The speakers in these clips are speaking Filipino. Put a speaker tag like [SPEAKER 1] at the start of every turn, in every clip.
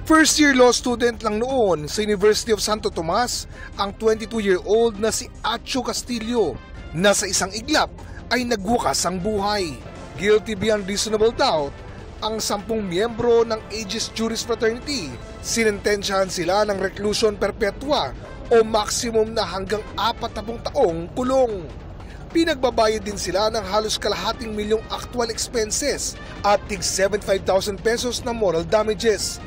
[SPEAKER 1] First-year law student lang noon sa University of Santo Tomas ang 22-year-old na si Acho Castillo na sa isang iglap ay nagwakas ang buhay. Guilty beyond reasonable doubt ang 10 miyembro ng Aegis Juris Fraternity. Sinentensyahan sila ng reclusion perpetua o maximum na hanggang 40 taong kulong. Pinagbabayad din sila ng halos kalahating milyong actual expenses at tig 75,000 pesos na moral damages.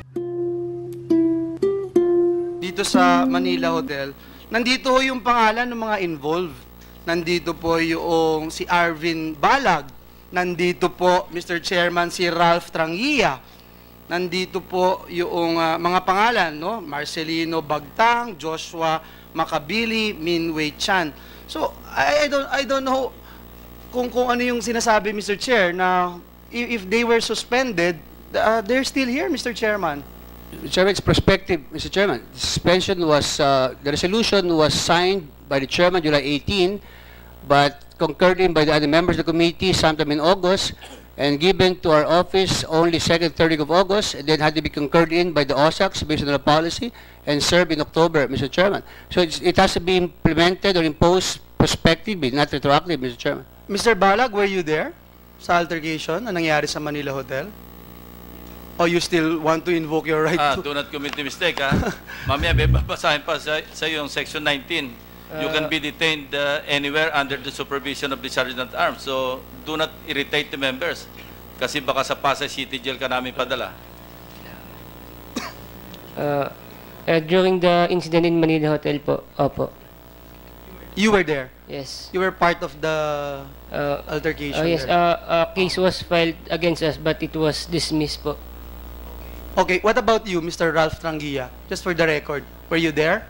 [SPEAKER 2] Dito sa Manila Hotel, nandito yung pangalan ng mga involved. Nandito po yung si Arvin Balag. Nandito po, Mr. Chairman, si Ralph Trangia. Nandito po yung mga pangalan, no? Marcelino Bagtang, Joshua Makabili, Min Wei Chan. So, I don't know kung ano yung sinasabi, Mr. Chair, na if they were suspended, they're still here, Mr. Chairman.
[SPEAKER 3] Chairman's perspective, Mr. Chairman, the suspension was, the resolution was signed by the Chairman July 18, but concurred in by the other members of the committee sometime in August, and given to our office only 2nd, 3rd of August, and then had to be concurred in by the OSACs based on the policy, and served in October, Mr. Chairman. So it has to be implemented or imposed prospectively, not retroactive, Mr. Chairman.
[SPEAKER 2] Mr. Balag, were you there sa altercation na nangyari sa Manila Hotel? Or you still want to invoke your right to...
[SPEAKER 4] Do not commit a mistake, ha? Mamaya, may babasahin pa sa yung Section 19. You can be detained anywhere under the supervision of the Sergeant at Arms. So, do not irritate the members. Kasi baka sa Pasay City Jail ka namin padala.
[SPEAKER 5] During the incident in Manila Hotel po, opo.
[SPEAKER 2] You were there?
[SPEAKER 5] Yes.
[SPEAKER 2] You were part of the altercation?
[SPEAKER 5] Yes, a case was filed against us but it was dismissed po.
[SPEAKER 2] Okay, what about you, Mr. Ralph Trangia? Just for the record, were you there?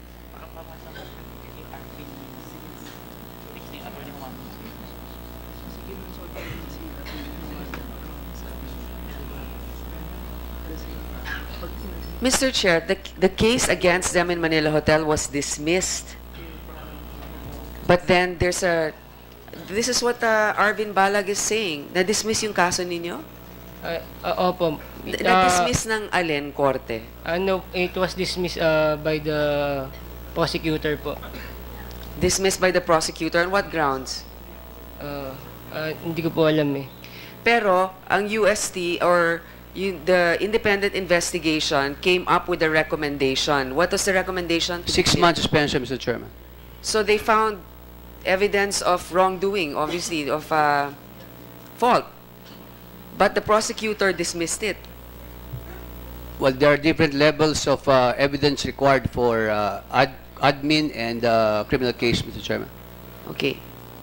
[SPEAKER 6] Mr. Chair, the case against them in Manila Hotel was dismissed. But then there's a... This is what Arvin Balag is saying. Na-dismiss yung kaso ninyo?
[SPEAKER 5] Opo.
[SPEAKER 6] Na-dismiss ng alin, korte?
[SPEAKER 5] No, it was dismissed by the prosecutor po.
[SPEAKER 6] Dismissed by the prosecutor? On what grounds?
[SPEAKER 5] Hindi ko po alam eh.
[SPEAKER 6] Pero, ang UST or the independent investigation came up with a recommendation. What was the recommendation?
[SPEAKER 3] 6 months suspension, Mr. Chairman.
[SPEAKER 6] So they found evidence of wrongdoing, obviously, of fault. But the prosecutor dismissed it.
[SPEAKER 3] Well, there are different levels of evidence required for admin and criminal case, Mr. Chairman.
[SPEAKER 6] Okay.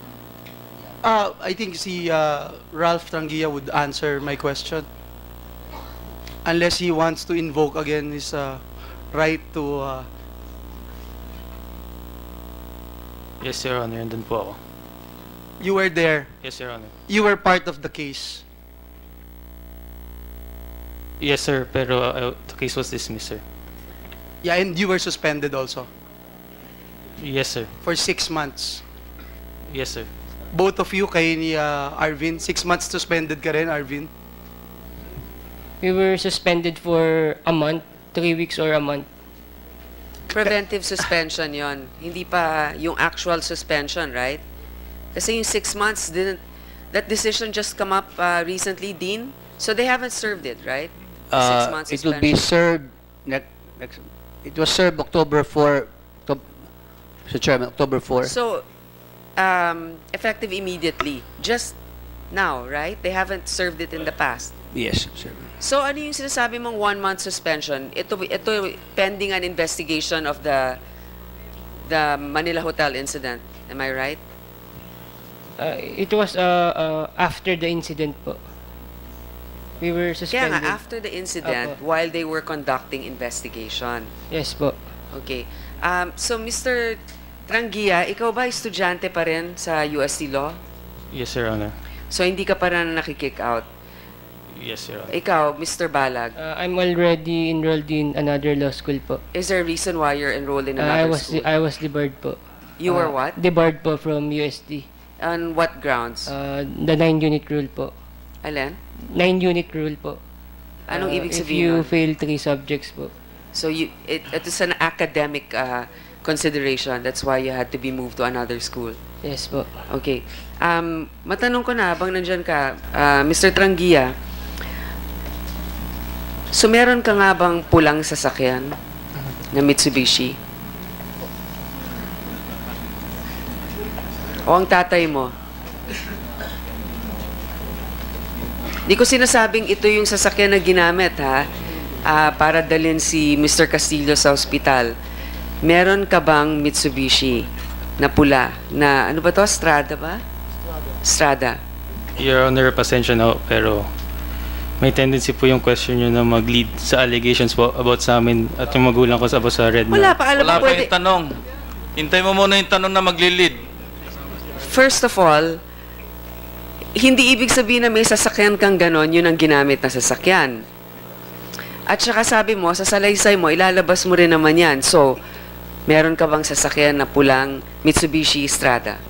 [SPEAKER 2] I think si Ralph Trangia would answer my question. Unless he wants to invoke again his right to...
[SPEAKER 7] Yes, Your Honor. Nandun po ako.
[SPEAKER 2] You were there.
[SPEAKER 7] Yes, Your Honor.
[SPEAKER 2] You were part of the case.
[SPEAKER 7] Yes, sir. Pero the case was dismissed, sir.
[SPEAKER 2] Yeah, and you were suspended also
[SPEAKER 7] Yes, sir.
[SPEAKER 2] for 6 months.
[SPEAKER 7] Yes, sir.
[SPEAKER 2] Both of you, kay ni Arvin, 6 months suspended ka rin, Arvin?
[SPEAKER 5] We were suspended for a month, 3 weeks or a month.
[SPEAKER 6] Preventive suspension yon, hindi pa yung actual suspension, right? Kasi yung 6 months, that decision just come up recently, Dean? So they haven't served it, right? 6 months
[SPEAKER 3] It will be served it was served October 4, Mr. Chairman, October 4.
[SPEAKER 6] So, effective immediately, just now, right? They haven't served it in the past.
[SPEAKER 3] Yes, Mr. Chairman.
[SPEAKER 6] So, ano yung sinasabi mong 1 month suspension? Ito pending an investigation of the Manila Hotel incident. Am I right?
[SPEAKER 5] It was after the incident po. We were
[SPEAKER 6] Kaya
[SPEAKER 5] suspended.
[SPEAKER 6] nga, after the incident,
[SPEAKER 5] Apo.
[SPEAKER 6] while they were conducting investigation.
[SPEAKER 5] Yes po.
[SPEAKER 6] Okay. So, Mr. Trangia, ikaw ba estudyante pa rin sa UST Law?
[SPEAKER 7] Yes, Your Honor.
[SPEAKER 6] So, hindi ka pa rin nakikick out?
[SPEAKER 7] Yes, Your Honor.
[SPEAKER 6] Ikaw, Mr. Balag,
[SPEAKER 5] I'm already enrolled in another law school po.
[SPEAKER 6] is there a reason why you're enrolled in
[SPEAKER 5] I
[SPEAKER 6] another
[SPEAKER 5] was
[SPEAKER 6] school?
[SPEAKER 5] I was debarred po.
[SPEAKER 6] You were what?
[SPEAKER 5] Debarred po from UST.
[SPEAKER 6] On what grounds?
[SPEAKER 5] The 9-unit rule po.
[SPEAKER 6] Alin?
[SPEAKER 5] 9-unit rule po.
[SPEAKER 6] Anong ibig
[SPEAKER 5] If
[SPEAKER 6] sabihin
[SPEAKER 5] you
[SPEAKER 6] nun?
[SPEAKER 5] fail 3 subjects po.
[SPEAKER 6] So it is an academic consideration. That's why you had to be moved to another school.
[SPEAKER 5] Yes po.
[SPEAKER 6] Okay. Matanong ko na, habang nandyan ka, Mr. Trangia, so meron ka nga bang pulang sasakyan na Mitsubishi? O ang tatay mo? Di ko sinasabing ito yung sasakyan na ginamit, ha? Para dalhin si Mr. Castillo sa ospital. Meron ka bang Mitsubishi na pula? Na, ano ba to? Strada ba? Strada.
[SPEAKER 7] Your Honor, pasensya na ho, pero may tendency po yung question nyo na mag-lead sa allegations po about sa amin at yung magulang ko sa about sa red
[SPEAKER 6] Wala
[SPEAKER 7] na.
[SPEAKER 6] pa, alam
[SPEAKER 4] Wala
[SPEAKER 6] mo
[SPEAKER 4] pa
[SPEAKER 6] pwede.
[SPEAKER 4] yung tanong. Hintay mo muna yung tanong na magli-lead.
[SPEAKER 6] First of all, hindi ibig sabihin na may sasakyan kang ganon, yun ang ginamit na sasakyan. At saka sabi mo, sa salaysay mo, ilalabas mo rin naman yan. So, meron ka bang sasakyan na pulang Mitsubishi Strada?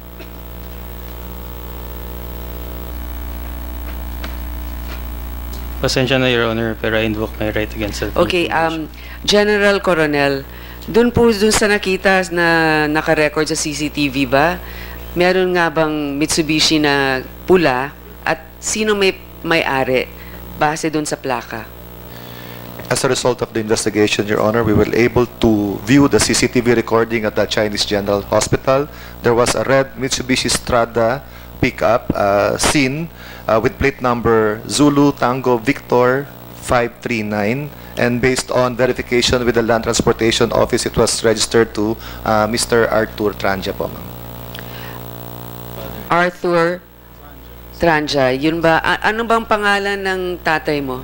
[SPEAKER 7] Pasensya na, Your Honor, pero I invoke my right against self-incrimination.
[SPEAKER 6] Okay, General Coronel, dun sa nakita na naka-record sa CCTV ba, meron nga bang Mitsubishi na pula at sino may-ari base dun sa plaka?
[SPEAKER 8] As a result of the investigation, Your Honor, we were able to view the CCTV recording at the Chinese General Hospital. There was a red Mitsubishi Strada pickup seen with plate number Zulu Tango Victor 539, and based on verification with the Land Transportation Office, it was registered to Mr. Arthur Tranja po, ma'am.
[SPEAKER 6] Arthur Tranja, yun ba? Ano bang pangalan ng tatay mo?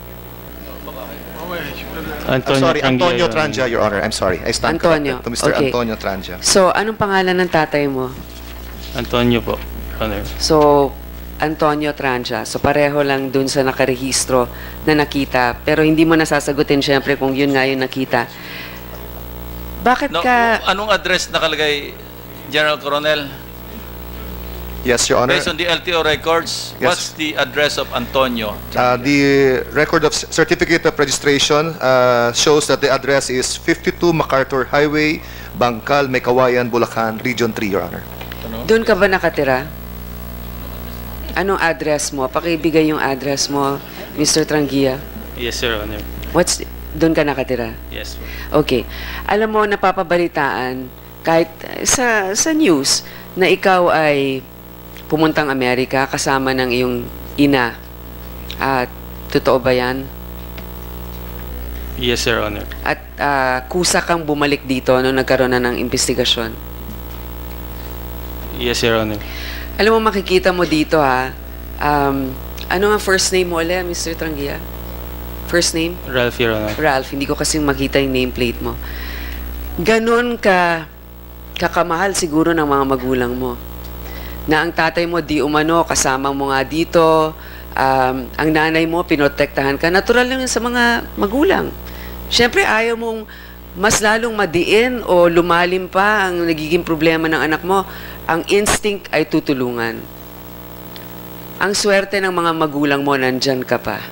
[SPEAKER 8] I'm sorry, Antonio Tranja, Your Honor. I'm sorry. I stand
[SPEAKER 6] Antonio.
[SPEAKER 8] corrected to Mr.
[SPEAKER 6] Okay.
[SPEAKER 8] Antonio Tranja.
[SPEAKER 6] So, anong pangalan ng tatay mo?
[SPEAKER 7] Antonio po, Your Honor.
[SPEAKER 6] So, Antonio Tranja. So, pareho lang dun sa nakarehistro na nakita. Pero hindi mo nasasagutin syempre kung yun nga yung nakita. Bakit
[SPEAKER 4] No,
[SPEAKER 6] ka...
[SPEAKER 4] anong address nakalagay, General Coronel?
[SPEAKER 8] Yes, Your Honor.
[SPEAKER 4] Based on the LTO records,
[SPEAKER 8] Yes.
[SPEAKER 4] what's the address of Antonio?
[SPEAKER 8] The record of certificate of registration shows that the address is 52 MacArthur Highway, Bangkal, Mekawayan, Bulacan, Region 3, Your Honor.
[SPEAKER 6] Doon ka ba nakatira? Anong address mo? Pakibigay yung address mo, Mr. Trangia.
[SPEAKER 7] Yes, Your Honor.
[SPEAKER 6] Doon ka nakatira?
[SPEAKER 7] Yes po.
[SPEAKER 6] Okay. Alam mo, napapabalitaan kahit sa news na ikaw ay pumuntang Amerika kasama ng iyong ina. Totoo ba yan?
[SPEAKER 7] Yes, Your Honor.
[SPEAKER 6] At kusa kang bumalik dito nung nagkaroon na ng investigasyon.
[SPEAKER 7] Yes, Your Honor.
[SPEAKER 6] Alam mo, makikita mo dito ano ang first name mo ulit, Mr. Trangia? First name?
[SPEAKER 7] Ralph, Your Honor.
[SPEAKER 6] Ralph, hindi ko kasing makita yung nameplate mo. Ganon ka kakamahal siguro ng mga magulang mo. Na ang tatay mo di umano, kasama mo nga dito, ang nanay mo, pinotektahan ka. Natural lang yun sa mga magulang. Siyempre, ayaw mong mas lalong madiin o lumalim pa ang nagiging problema ng anak mo. Ang instinct ay tutulungan. Ang swerte ng mga magulang mo, nandyan ka pa.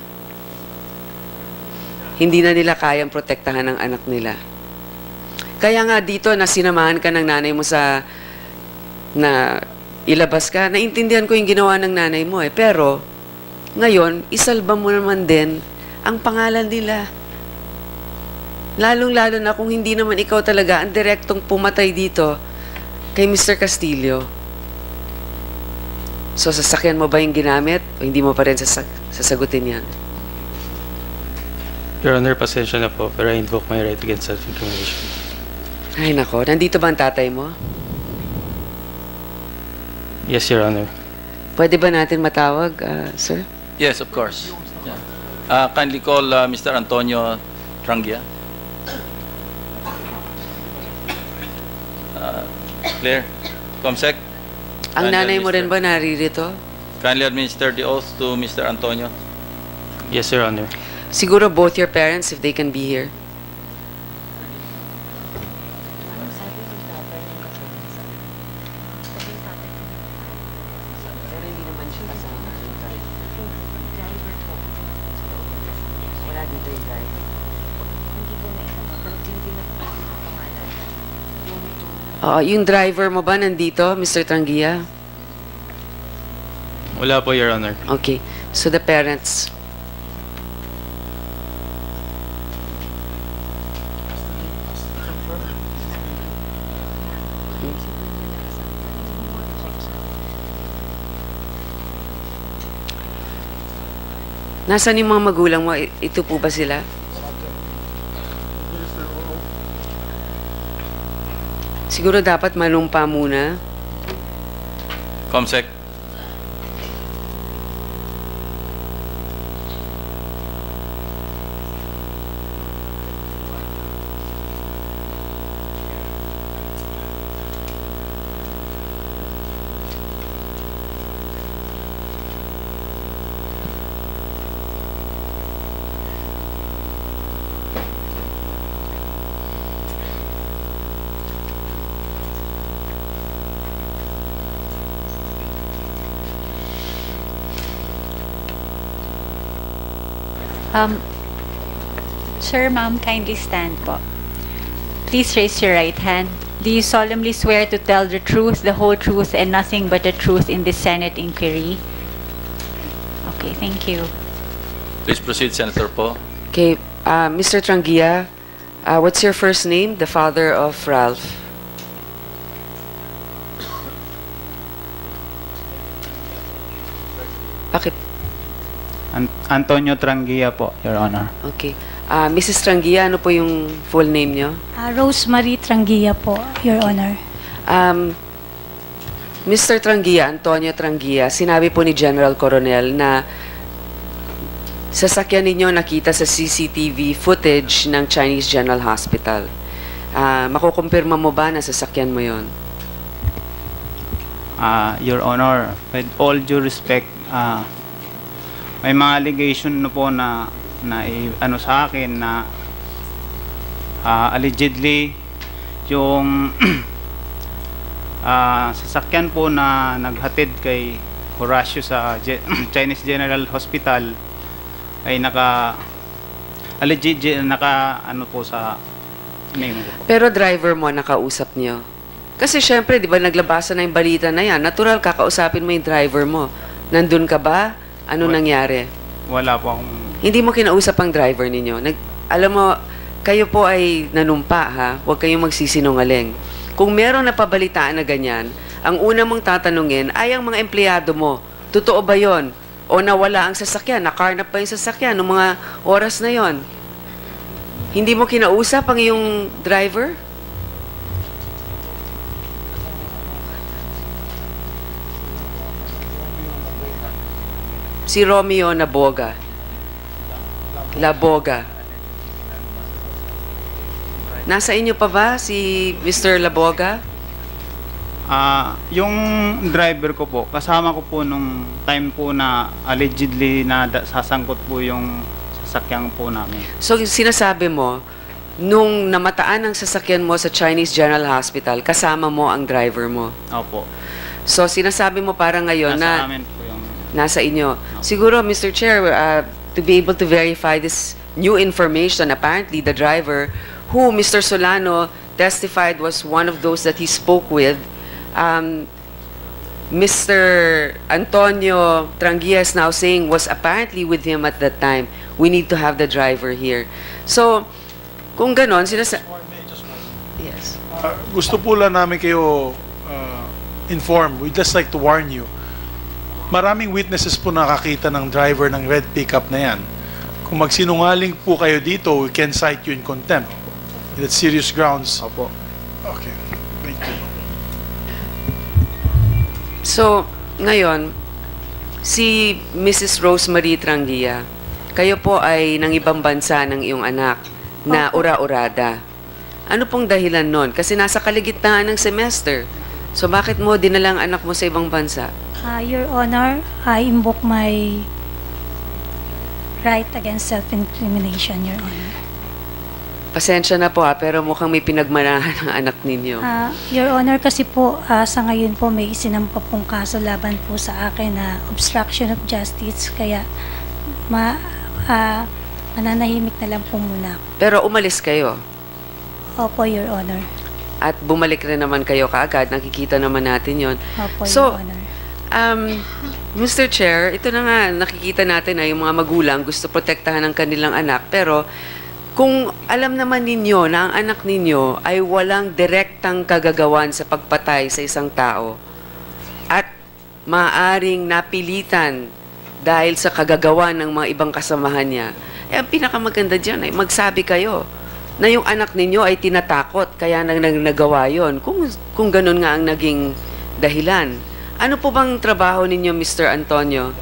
[SPEAKER 6] Hindi na nila kayang protektahan ang anak nila. Kaya nga dito, na sinamahan ka ng nanay mo na ilabas ka, naintindihan ko yung ginawa ng nanay mo Pero, ngayon, isalba mo naman din ang pangalan nila. Lalong-lalo na kung hindi naman ikaw talaga ang direktong pumatay dito kay Mr. Castillo. So, sasakyan mo ba yung ginamit o hindi mo pa rin sasagutin yan?
[SPEAKER 7] Your Honor, pasensya na po, pero I invoke my right against self-incrimination.
[SPEAKER 6] Ay, nako. Nandito ba ang tatay mo?
[SPEAKER 7] Yes, Your Honor.
[SPEAKER 6] Pwede ba natin matawag, sir?
[SPEAKER 4] Yes, of course. Yeah. Kindly call Mr. Antonio Trangia. Clear? Comsec?
[SPEAKER 6] Ang
[SPEAKER 4] Kindly
[SPEAKER 6] nanay mo rin
[SPEAKER 4] administer.
[SPEAKER 6] ba naririto?
[SPEAKER 4] Kindly administer the oath to Mr. Antonio.
[SPEAKER 7] Yes, Your Honor.
[SPEAKER 6] Siguro both your parents, if they can be here. Yung driver mo ba nandito, Mr. Trangia?
[SPEAKER 7] Wala po, Your Honor.
[SPEAKER 6] Okay. So the parents. Nasaan yung mga magulang mo? Ito po ba sila? Siguro dapat manumpa muna.
[SPEAKER 4] Comsec.
[SPEAKER 9] Sir, ma'am, kindly stand po. Please raise your right hand. Do you solemnly swear to tell the truth, the whole truth, and nothing but the truth in this Senate inquiry? Okay, thank you.
[SPEAKER 4] Please proceed, Senator Po.
[SPEAKER 6] Okay, Mr. Trangia, what's your first name? The father of Ralph. Bakit?
[SPEAKER 10] Antonio Trangia po, Your Honor.
[SPEAKER 6] Okay. Mrs. Trangia, ano po yung full name nyo?
[SPEAKER 11] Rosemary Trangia po, Your Honor.
[SPEAKER 6] Mr. Trangia, Antonio Trangia, sinabi po ni General Coronel na sasakyan ninyo nakita sa CCTV footage ng Chinese General Hospital. Makukumpirma mo ba na sasakyan mo yon?
[SPEAKER 10] Your Honor, with all due respect, may mga allegation na po na ano sa akin na allegedly yung sasakyan po na naghatid kay Horacio sa Chinese General Hospital ay ano po sa name ko po.
[SPEAKER 6] Pero driver mo nakausap niyo. Kasi syempre, di ba naglabasan na yung balita na yan, natural kakausapin mo yung driver mo. Nandun ka ba? Ano nangyari?
[SPEAKER 10] Wala po akong...
[SPEAKER 6] Hindi mo kinausap ang driver ninyo. Alam mo, kayo po ay nanumpa, ha? Huwag kayong magsisinungaling. Kung meron na pabalitaan na ganyan, ang una mong tatanungin ay ang mga empleyado mo. Totoo ba yon? O nawala ang sasakyan? Nakarnap pa yung sasakyan noong mga oras na yon? Hindi mo kinausap ang iyong driver? Si Romeo Laboga. Nasa inyo pa ba si Mr. Laboga?
[SPEAKER 10] Yung driver ko po, kasama ko po nung time po na allegedly na sasangkot po yung sasakyan po namin.
[SPEAKER 6] So sinasabi mo, nung namataan ang sasakyan mo sa Chinese General Hospital, kasama mo ang driver mo?
[SPEAKER 10] Opo.
[SPEAKER 6] So sinasabi mo parang ngayon
[SPEAKER 10] Nasa
[SPEAKER 6] na...
[SPEAKER 10] amin po yung...
[SPEAKER 6] Nasa inyo. Siguro, Mr. Chair, to be able to verify this new information, apparently the driver, who Mr. Solano testified was one of those that he spoke with, Mr. Antonio Trangia is now saying was apparently with him at that time. We need to have the driver here. So, kung ganon, Yes.
[SPEAKER 12] Gusto po lang namin kayo inform. We'd just like to warn you. Maraming witnesses po nakakita ng driver ng red pickup na yan. Kung magsinungaling po kayo dito, we can cite you in contempt. That's serious grounds.
[SPEAKER 10] Opo.
[SPEAKER 12] Okay. Thank you.
[SPEAKER 6] So, ngayon, si Mrs. Rosemary Trangia, kayo po ay ng ibang bansa ng iyong anak na ura-urada. Ano pong dahilan nun? Kasi nasa kaligitnaan ng semester. So, bakit mo dinalang anak mo sa ibang bansa?
[SPEAKER 11] Your Honor, I invoke my right against self-incrimination, Your Honor.
[SPEAKER 6] Pasensya na po pero mukhang may pinagmanahan ng anak ninyo.
[SPEAKER 11] Your Honor, kasi po sa ngayon po may isinampa pong kaso laban po sa akin na obstruction of justice, kaya mananahimik na lang po muna ako.
[SPEAKER 6] Pero umalis kayo?
[SPEAKER 11] Opo, Your Honor.
[SPEAKER 6] at bumalik rin naman kayo kaagad. Nakikita naman natin yon.
[SPEAKER 11] Opo,
[SPEAKER 6] So,
[SPEAKER 11] Your Honor.
[SPEAKER 6] Mr. Chair, ito na nga, nakikita natin na yung mga magulang gusto protektahan ng kanilang anak, pero kung alam naman ninyo na ang anak ninyo ay walang direktang kagagawan sa pagpatay sa isang tao at maaring napilitan dahil sa kagagawan ng mga ibang kasamahan niya, ang pinakamaganda dyan ay magsabi kayo na yung anak ninyo ay tinatakot kaya nagawa yon. Kung ganun nga ang naging dahilan. Ano po bang trabaho ninyo, Mr. Antonio?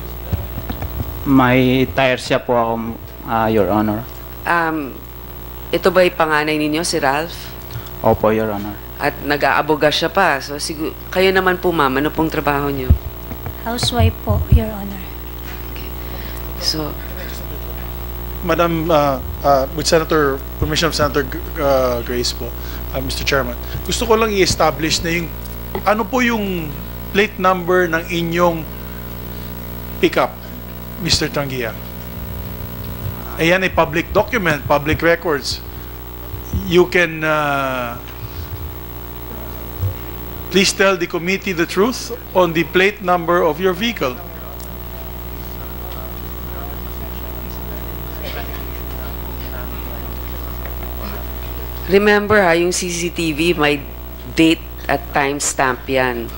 [SPEAKER 10] May tire siya po ako, Your Honor.
[SPEAKER 6] Ito ba'y panganay ninyo, si Ralph?
[SPEAKER 10] Opo, Your Honor.
[SPEAKER 6] At nag-aaboga siya pa. So, kayo naman po, ma'am, ano pong trabaho niyo?
[SPEAKER 11] Housewife po, Your Honor.
[SPEAKER 6] So,
[SPEAKER 12] Madam, with permission of Senator Grace po, Mr. Chairman, gusto ko lang i-establish na yung, ano po yung plate number ng inyong pickup, Mr. Trangia? Ayan ay public document, public records. You can please tell the committee the truth on the plate number of your vehicle.
[SPEAKER 6] remember yung CCTV, may date at timestamp yan.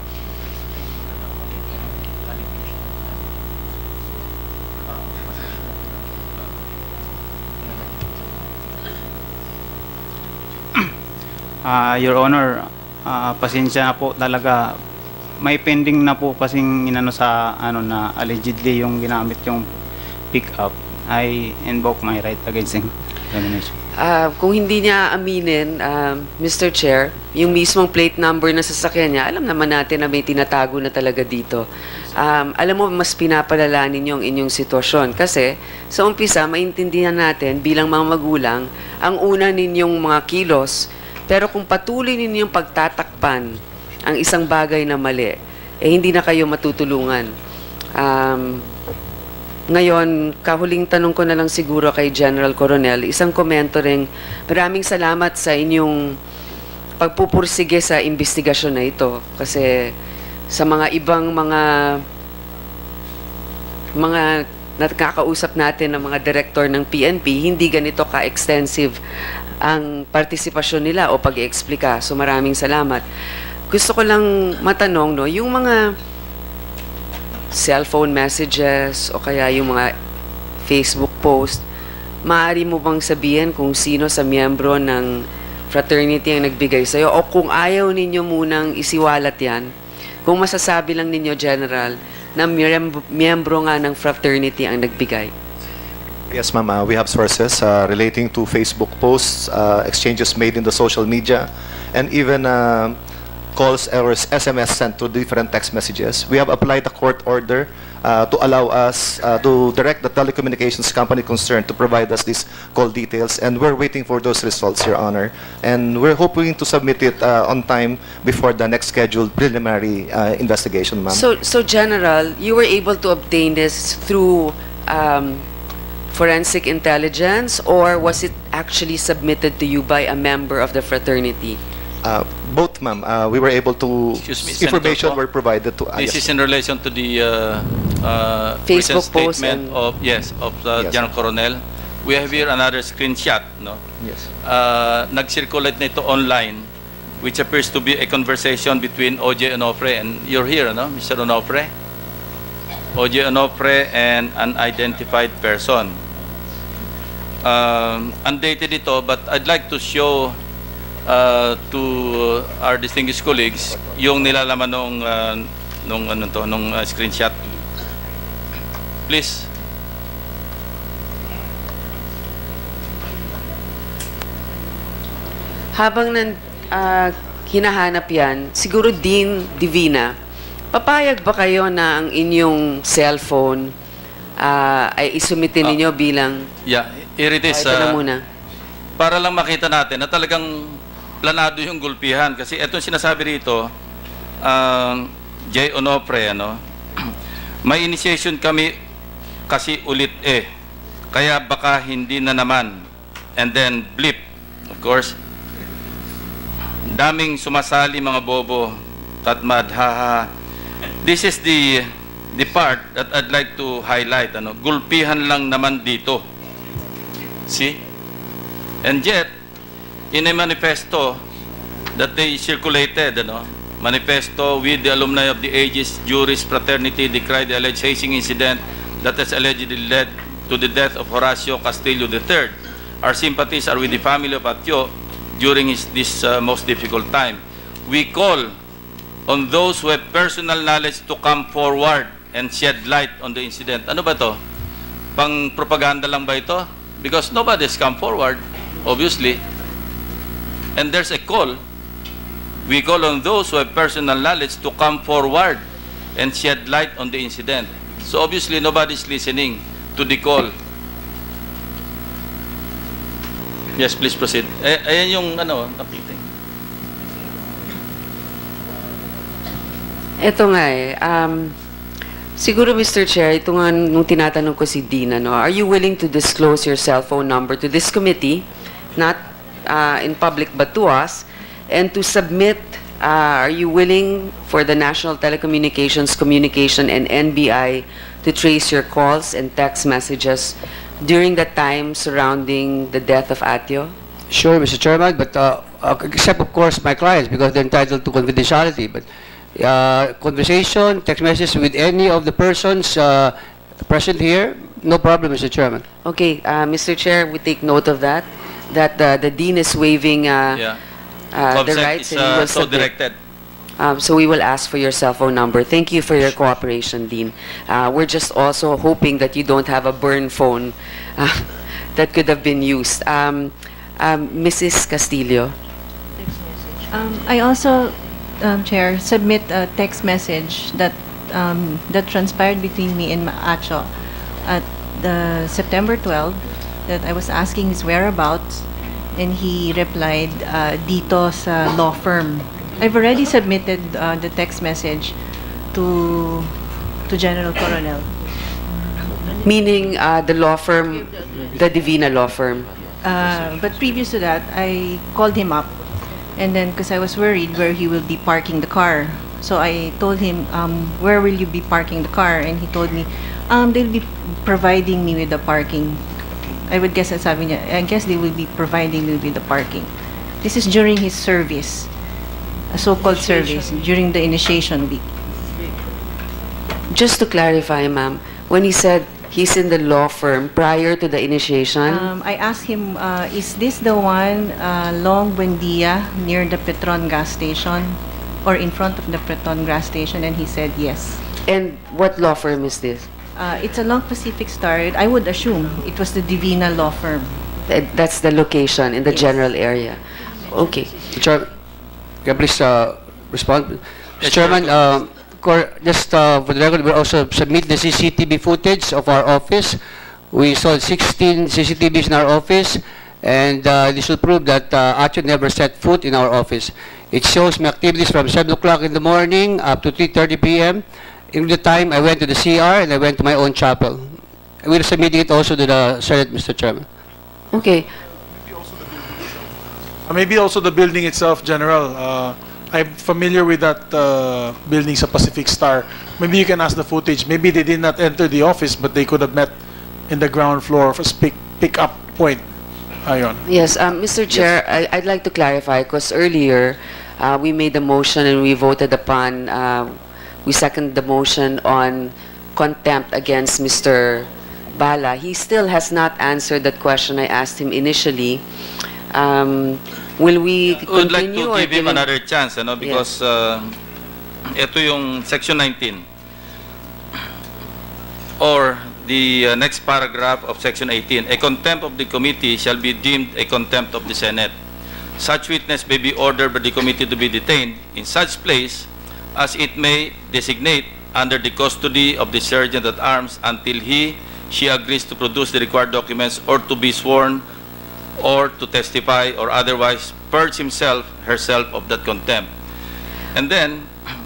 [SPEAKER 10] Your Honor, pasensya na po talaga. May pending na po kasing inano sa na allegedly yung ginamit yung pick-up. I invoke my right against examination.
[SPEAKER 6] Kung hindi niya aminin, Mr. Chair, yung mismong plate number na sasakyan niya, alam naman natin na may tinatago na talaga dito. Alam mo, mas pinapalala ninyo ang inyong sitwasyon. Kasi, sa umpisa, maintindihan natin bilang mga magulang, ang una ninyong mga kilos, pero kung patuloy ninyong pagtatakpan ang isang bagay na mali, hindi na kayo matutulungan. Ngayon, kahuling tanong ko na lang siguro kay General Coronel, isang komento rin, maraming salamat sa inyong pagpupursige sa investigasyon na ito. Kasi sa mga ibang mga nakakausap natin ng mga direktor ng PNP, hindi ganito ka-extensive ang partisipasyon nila o pag-i-explika. So maraming salamat. Gusto ko lang matanong, no, yung mga cellphone messages o kaya yung mga Facebook post, maaari mo bang sabihin kung sino sa miyembro ng fraternity ang nagbigay sa'yo? O kung ayaw ninyo munang isiwalat yan, kung masasabi lang ninyo, General, na miyembro nga ng fraternity ang nagbigay?
[SPEAKER 8] Yes, ma'am. We have sources relating to Facebook posts, exchanges made in the social media, and even calls or SMS sent to different text messages. We have applied a court order to allow us to direct the telecommunications company concerned to provide us these call details, and we're waiting for those results, Your Honor. And we're hoping to submit it on time before the next scheduled preliminary investigation, ma'am.
[SPEAKER 6] So, General, you were able to obtain this through forensic intelligence, or was it actually submitted to you by a member of the fraternity?
[SPEAKER 8] Both, ma'am. We were able to,
[SPEAKER 4] Excuse me,
[SPEAKER 8] information
[SPEAKER 4] Senator,
[SPEAKER 8] were provided to
[SPEAKER 4] This
[SPEAKER 8] yes.
[SPEAKER 4] is in relation to the
[SPEAKER 6] Facebook
[SPEAKER 4] recent
[SPEAKER 6] post
[SPEAKER 4] statement
[SPEAKER 6] and-
[SPEAKER 4] of
[SPEAKER 8] Yes.
[SPEAKER 4] General Coronel. We have here another screenshot, no?
[SPEAKER 8] Yes.
[SPEAKER 4] Nag-circulate na ito online, which appears to be a conversation between O.J. Onofre and you're here, no, Mr. Onofre? O.J. Onofre and an identified person. Undated ito, but I'd like to show to our distinguished colleagues yung nilalaman nung screenshot. Please.
[SPEAKER 6] Habang hinahanap yan, siguro Dean Divina, papayag ba kayo na ang inyong cellphone ay isumitin ninyo bilang...
[SPEAKER 4] Yeah, here it is.
[SPEAKER 6] Ito na muna.
[SPEAKER 4] Para lang makita natin na talagang planado yung gulpihan. Kasi itong sinasabi rito, J. Onofre, may initiation kami kasi ulit kaya baka hindi na naman. And then blip, of course. daming sumasali mga bobo, katmad, haha. This is the part that I'd like to highlight. Ano, gulpihan lang naman dito. See? And yet, in a manifesto that they circulated, ano, manifesto with the alumni of the Aegis Juris Fraternity decry the alleged hazing incident that has allegedly led to the death of Horacio Castillo III. Our sympathies are with the family of Atio during this most difficult time. We call on those who have personal knowledge to come forward and shed light on the incident. Ano ba to? Pang propaganda lang ba ito? Because nobody's come forward, obviously. And there's a call. We call on those who have personal knowledge to come forward and shed light on the incident. So obviously nobody's listening to the call. Yes, please proceed. Ayan yung ano, nakita.
[SPEAKER 6] Ito nga siguro Mr. Chair, ito nga nung tinatanong ko si Dean, are you willing to disclose your cell phone number to this committee, not in public but to us, and to submit, are you willing for the National Telecommunications Communication and NBI to trace your calls and text messages during the time surrounding the death of Atio?
[SPEAKER 3] Sure, Mr. Chairman, but except of course my clients because they're entitled to confidentiality. But conversation, text messages with any of the persons present here, no problem, Mr. Chairman.
[SPEAKER 6] Okay, Mr. Chair, we take note of that. That the Dean is waiving the rights, and he will
[SPEAKER 4] so
[SPEAKER 6] submit.
[SPEAKER 4] directed.
[SPEAKER 6] So we will ask for your cell phone number. Thank you for your cooperation, Dean. We're just also hoping that you don't have a burn phone that could have been used. Mrs. Castillo.
[SPEAKER 13] I also, Chair, submit a text message that that transpired between me and Acho at the September 12 that I was asking his whereabouts, and he replied, dito sa law firm. I've already submitted the text message to General Coronel.
[SPEAKER 6] Meaning the law firm, the Divina law firm.
[SPEAKER 13] But previous to that, I called him up, and then because I was worried where he will be parking the car, so I told him, where will you be parking the car? And he told me, they'll be providing me with the parking. I would guess, sabi niya, I guess they will be providing me with the parking. This is during his service, a so-called service, during the initiation week.
[SPEAKER 6] Just to clarify, ma'am, when he said he's in the law firm prior to the initiation,
[SPEAKER 13] I asked him, is this the one, Long Buendia, near the Petron gas station, or in front of the Petron gas station? And he said yes.
[SPEAKER 6] And what law firm is this?
[SPEAKER 13] It's a Long Pacific Star. I would assume it was the Divina law firm.
[SPEAKER 6] That's the location in the general area. Okay.
[SPEAKER 3] Chairman, can I please respond?
[SPEAKER 4] Yes,
[SPEAKER 3] Chairman, just for the record, we also submit the CCTV footage of our office. We saw 16 CCTVs in our office, and this will prove that Acho never set foot in our office. It shows my activities from 7 o'clock in the morning up to 3:30 p.m. In the time, I went to the CR and I went to my own chapel. I will submit it also to the Senate, Mr. Chairman.
[SPEAKER 6] Okay.
[SPEAKER 12] Maybe also the building itself, General. I'm familiar with that building sa Pacific Star. Maybe you can ask the footage. Maybe they did not enter the office, but they could have met in the ground floor for pick-up point. Ayon.
[SPEAKER 6] Yes, Mr. Chair, yes. I'd like to clarify, because earlier we made a motion and we voted upon, we seconded the motion on contempt against Mr. Bala. He still has not answered that question I asked him initially. Will we continue?
[SPEAKER 4] Would like to give him another chance, because ito yung Section 19 or the next paragraph of Section 18. A contempt of the committee shall be deemed a contempt of the Senate. Such witness may be ordered by the committee to be detained in such place as it may designate under the custody of the Sergeant at Arms until she agrees to produce the required documents or to be sworn or to testify or otherwise purge herself of that contempt. And then,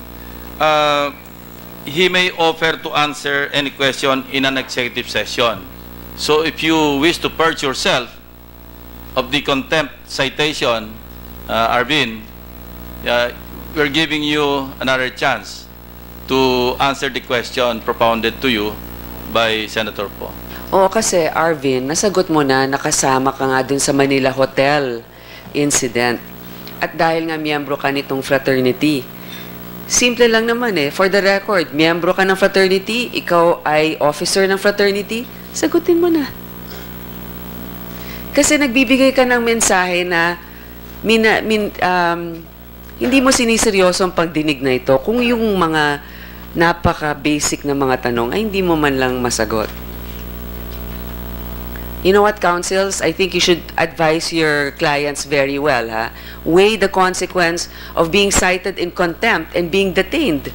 [SPEAKER 4] he may offer to answer any question in an executive session. So if you wish to purge yourself of the contempt citation, Arvin, we're giving you another chance to answer the question propounded to you by Senator Po.
[SPEAKER 6] Oo, kasi Arvin, nasagot mo na, nakasama ka nga dun sa Manila Hotel incident. At dahil nga miyembro ka nitong fraternity, simple lang naman for the record, miyembro ka ng fraternity, ikaw ay officer ng fraternity, sagutin mo na. Kasi nagbibigay ka ng mensahe na hindi mo siniseryoso ang pagdinig na ito kung yung mga napaka-basic na mga tanong ay hindi mo man lang masagot. You know what, counsels? I think you should advise your clients very well. Weigh the consequence of being cited in contempt and being detained.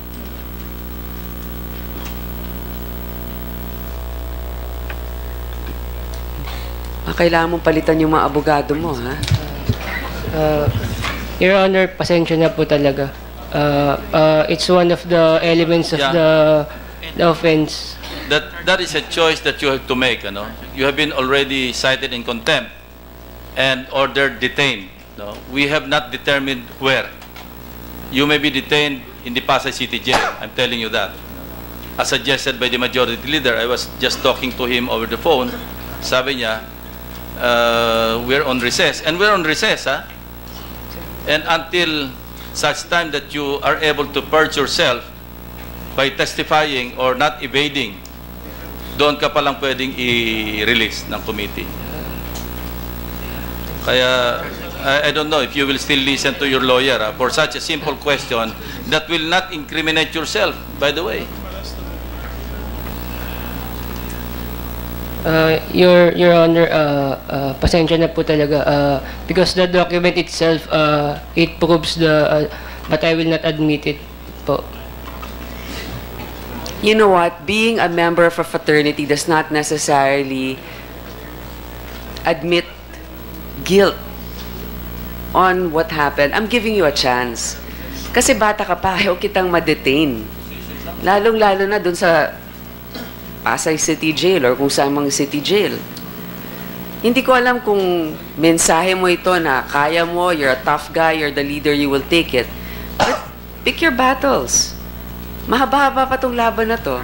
[SPEAKER 6] Kailangan mong palitan yung mga abogado mo, ha?
[SPEAKER 5] Your Honor, pasensya na po talaga. It's one of the elements of the offense.
[SPEAKER 4] That is a choice that you have to make. You have been already cited in contempt and ordered detained. We have not determined where. You may be detained in the Pasay City Jail. I'm telling you that. As suggested by the majority leader, I was just talking to him over the phone. Sabi niya, we're on recess. And we're on recess, And until such time that you are able to purge yourself by testifying or not evading, doon ka palang pwedeng i-release ng committee. Kaya, I don't know if you will still listen to your lawyer for such a simple question that will not incriminate yourself, by the way.
[SPEAKER 5] Your Honor, pasensya na po talaga. Because the document itself, it proves but I will not admit it po.
[SPEAKER 6] You know what? Being a member of a fraternity does not necessarily admit guilt on what happened. I'm giving you a chance. Kasi bata ka pa, ayaw kitang ma-detain. Lalong-lalo na dun sa Pasay City Jail or kung saan mga city jail. Hindi ko alam kung mensahe mo ito na kaya mo, you're a tough guy, you're the leader, you will take it. But pick your battles. Mahaba-haba pa tong laban na to.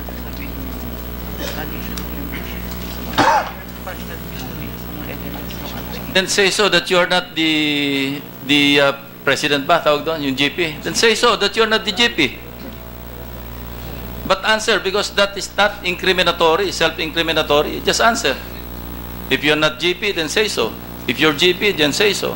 [SPEAKER 4] Then say so that you're not the president ba, tawag doon, yung GP. Then say so that you're not the GP. But answer, because that is not incriminatory, self-incriminatory. Just answer. If you're not GP, then say so. If you're GP, then say so.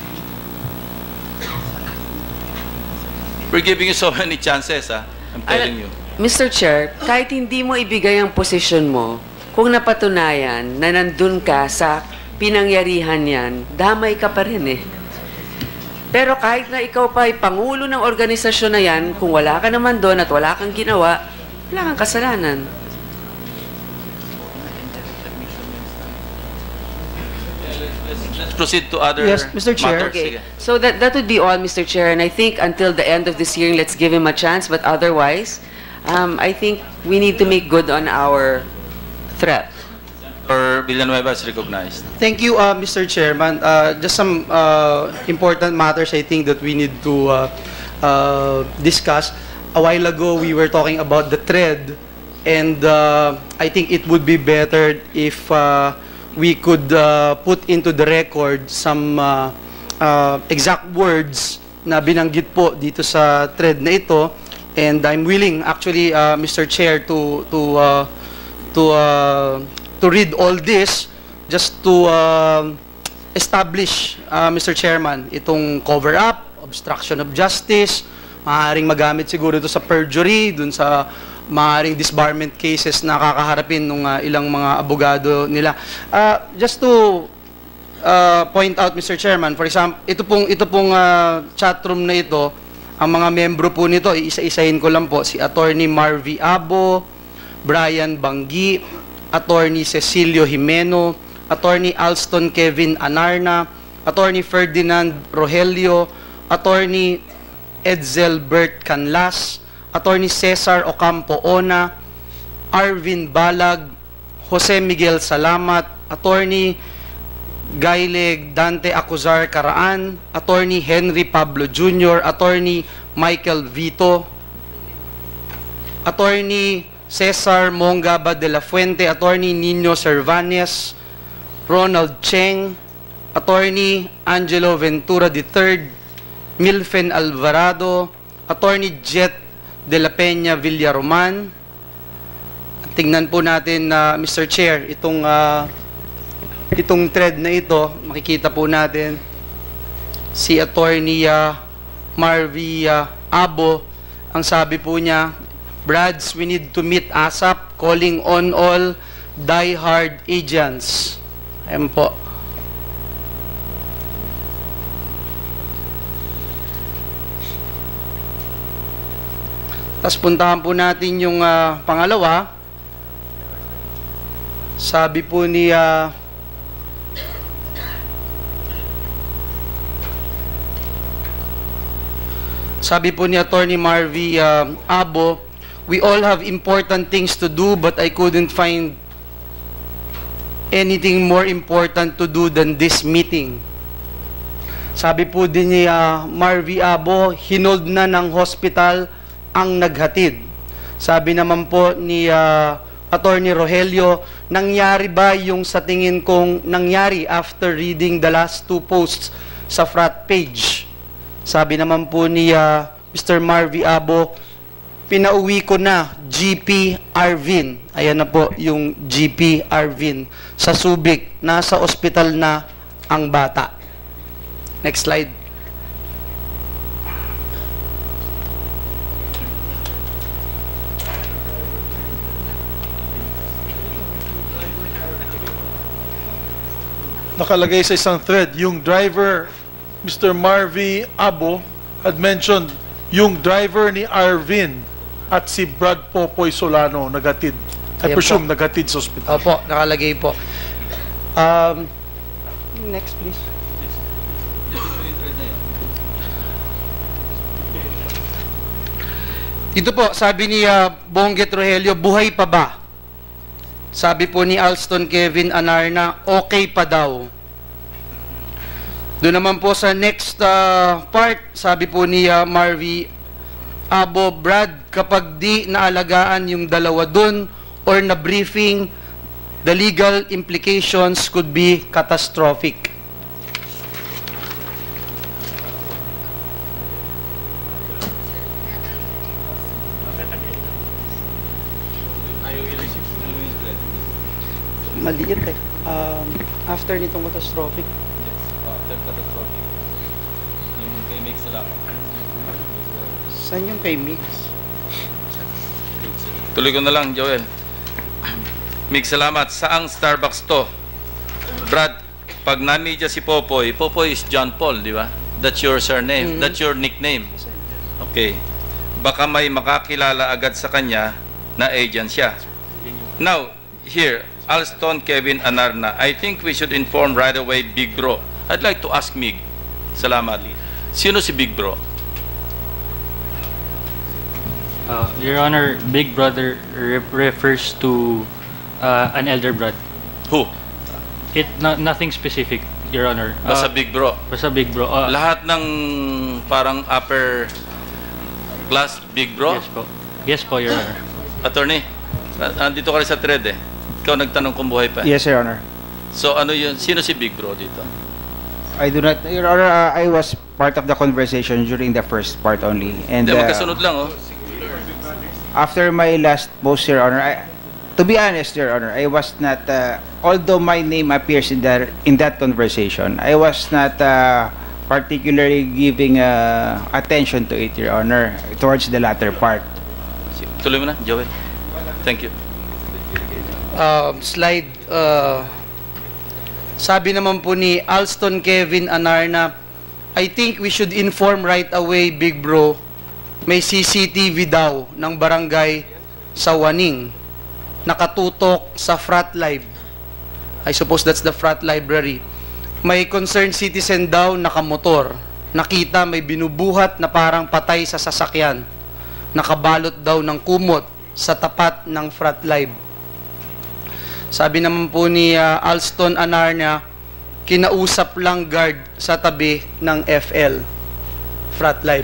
[SPEAKER 4] We're giving you so many chances, I'm telling you.
[SPEAKER 6] Mr. Chair, kahit hindi mo ibigay ang posisyon mo, kung napatunayan na nandun ka sa pinangyarihan yan, damay ka pa rin Pero kahit na ikaw pa ay pangulo ng organisasyon na yan, kung wala ka naman doon at wala kang ginawa, wala kang kasalanan.
[SPEAKER 4] Let's proceed to other
[SPEAKER 6] Mr. Chair. Okay. So that would be all, Mr. Chair. And I think until the end of this hearing, let's give him a chance. But otherwise, I think we need to make good on our threat.
[SPEAKER 4] Or Villanueva is recognized.
[SPEAKER 2] Thank you, Mr. Chairman. Just some important matters I think that we need to discuss. A while ago, we were talking about the thread, and I think it would be better if we could put into the record some exact words na binanggit po dito sa thread na ito. And I'm willing, actually, Mr. Chair, to read all this just to establish, Mr. Chairman, itong cover-up, obstruction of justice, maaaring magamit siguro ito sa perjury, dun sa maaaring disbarment cases na kakaharapin ng ilang mga abogado nila. Just to point out, Mr. Chairman, for example, ito pong chatroom na ito, ang mga membro po nito, iisa-isahin ko lang po, si Attorney Marvy Abo, Brian Banggi, Attorney Cecilio Jimeno, Attorney Alston Kevin Anarna, Attorney Ferdinand Rogelio, Attorney Edsel Bert Canlas, Attorney Cesar Ocampo Ona, Arvin Balag, Jose Miguel Salamat, Attorney Gaileg Dante Acuzar Caraan, Attorney Henry Pablo Jr., Attorney Michael Vito, Attorney Cesar Mongaba de la Fuente, Attorney Nino Cervantes, Ronald Cheng, Attorney Angelo Ventura III, Milfen Alvarado, Attorney Jet de la Peña Villaroman. Tingnan po natin, Mr. Chair, itong thread na ito, makikita po natin si Attorney Marvy Abo. Ang sabi po niya, Brads, we need to meet ASAP, calling on all die-hard agents. Ayan po. Tapos puntahan po natin yung pangalawa. Sabi po ni Attorney Marvy Abo, we all have important things to do but I couldn't find anything more important to do than this meeting. Sabi po din ni Marvy Abo, hinold na ng hospital ang naghatid. Sabi naman po ni Attorney Rogelio, nangyari ba yung sa tingin kong nangyari after reading the last 2 posts sa frat page? Sabi naman po ni Mr. Marvy Abo, pinauwi ko na GP Arvin. Ayan na po yung GP Arvin sa Subic. Nasa ospital na ang bata. Next slide.
[SPEAKER 12] Nakalagay sa isang thread, yung driver, Mr. Marvy Abo, had mentioned yung driver ni Arvin at si Brad Popoy Solano naghatid. I presume naghatid sa ospital.
[SPEAKER 2] Opo, nakalagay po. Next please. Ito po, sabi ni Bonget Rogelio, buhay pa ba? Sabi po ni Alston Kevin Anarna, okay pa daw. Doon naman po sa next part, sabi po ni Marvy Abo, Brad, kapag di naalagaan yung dalawa doon or na briefing, the legal implications could be catastrophic. Maliit eh. After nitong catastrophic.
[SPEAKER 4] Yes, after catastrophic. Yung kay Mix salamat.
[SPEAKER 2] Saan yung kay Mix?
[SPEAKER 4] Tuloy ko na lang, Joel. Mix salamat. Saang Starbucks to? Brad, pag na-media si Popoy, Popoy is John Paul, di ba? That's your surname. That's your nickname. Okay. Baka may makakilala agad sa kanya na agent siya. Now, here, Alston Kevin Anarna, I think we should inform right away Big Bro. I'd like to ask Mig. Salamat. Sino si Big Bro?
[SPEAKER 7] Your Honor, Big Brother refers to an elder brother.
[SPEAKER 4] Who?
[SPEAKER 7] Nothing specific, Your Honor.
[SPEAKER 4] Basta Big Bro.
[SPEAKER 7] Basta Big Bro.
[SPEAKER 4] Lahat ng parang upper class Big Bro?
[SPEAKER 7] Yes po. Yes po, Your Honor.
[SPEAKER 4] Attorney, andito ka rin sa thread eh. Ikaw nagtanong kung buhay pa.
[SPEAKER 14] Yes, Your Honor.
[SPEAKER 4] So ano yun? Sino si Big Bro dito?
[SPEAKER 14] I do not, Your Honor, I was part of the conversation during the first part only. And
[SPEAKER 4] Hindi, magkasunod lang oh.
[SPEAKER 14] after my last post, Your Honor, to be honest, Your Honor, I was not, although my name appears in that conversation, I was not particularly giving attention to it, Your Honor, towards the latter part.
[SPEAKER 4] Tuloy mo na, Joel. Thank you.
[SPEAKER 2] Slide. Sabi naman po ni Alston Kevin Anarna, I think we should inform right away, Big Bro, may CCTV daw ng barangay sa Waning, nakatutok sa Frat Live. I suppose that's the Frat Library. May concerned citizen daw nakamotor. Nakita may binubuhat na parang patay sa sasakyan. Nakabalot daw ng kumot sa tapat ng Frat Live. Sabi naman po ni Alston Anarna, kinausap lang guard sa tabi ng FL, Frat Live.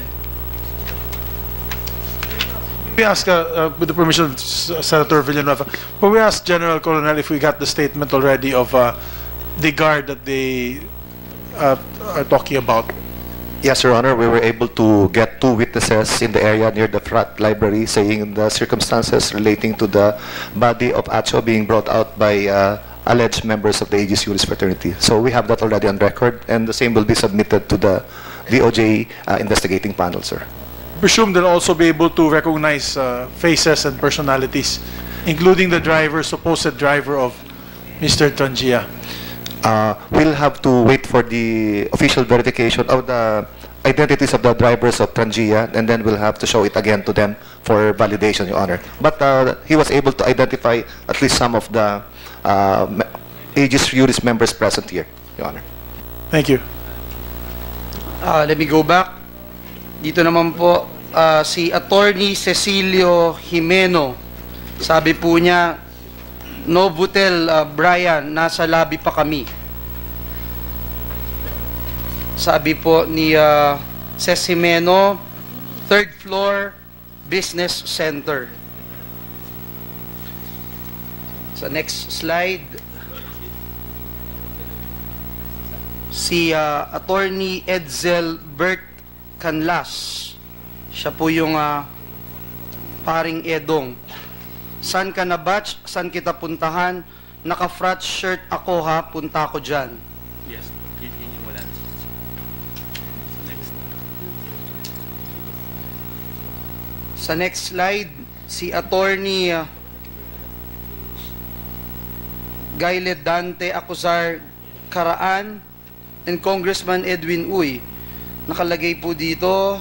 [SPEAKER 12] We ask, with the permission of Senator Villanueva, but we asked General Colonel if we got the statement already of the guard that they are talking about.
[SPEAKER 8] Yes, Your Honor, we were able to get 2 witnesses in the area near the Frat Library saying the circumstances relating to the body of Acho being brought out by alleged members of the Aegis Juris fraternity. So we have that already on record, and the same will be submitted to the DOJ investigating panel, sir.
[SPEAKER 12] Presume they'll also be able to recognize faces and personalities, including the driver, supposed driver of Mr. Trangia.
[SPEAKER 8] We'll have to wait for the official verification of the identities of the drivers of Trangia, and then we'll have to show it again to them for validation, Your Honor. But he was able to identify at least some of the Aegis Juris members present here, Your Honor.
[SPEAKER 12] Thank you.
[SPEAKER 2] Let me go back. Dito naman po, si Attorney Cecilio Jimeno. Sabi po niya, Novotel, Brian, nasa lobby pa kami. Sabi po ni Ces Jimeno, 3rd floor, Business Center. Sa next slide, si Attorney Edsel Bert Canlas. Siya po yung paring Edong. San ka na batch? San kita puntahan? Naka-frat shirt ako ha, punta ko dyan.
[SPEAKER 4] Yes, yun yung wala. Next.
[SPEAKER 2] Sa next slide, si Attorney Gayle Dante Acuzar Caraan and Congressman Edwin Uy. Nakalagay po dito,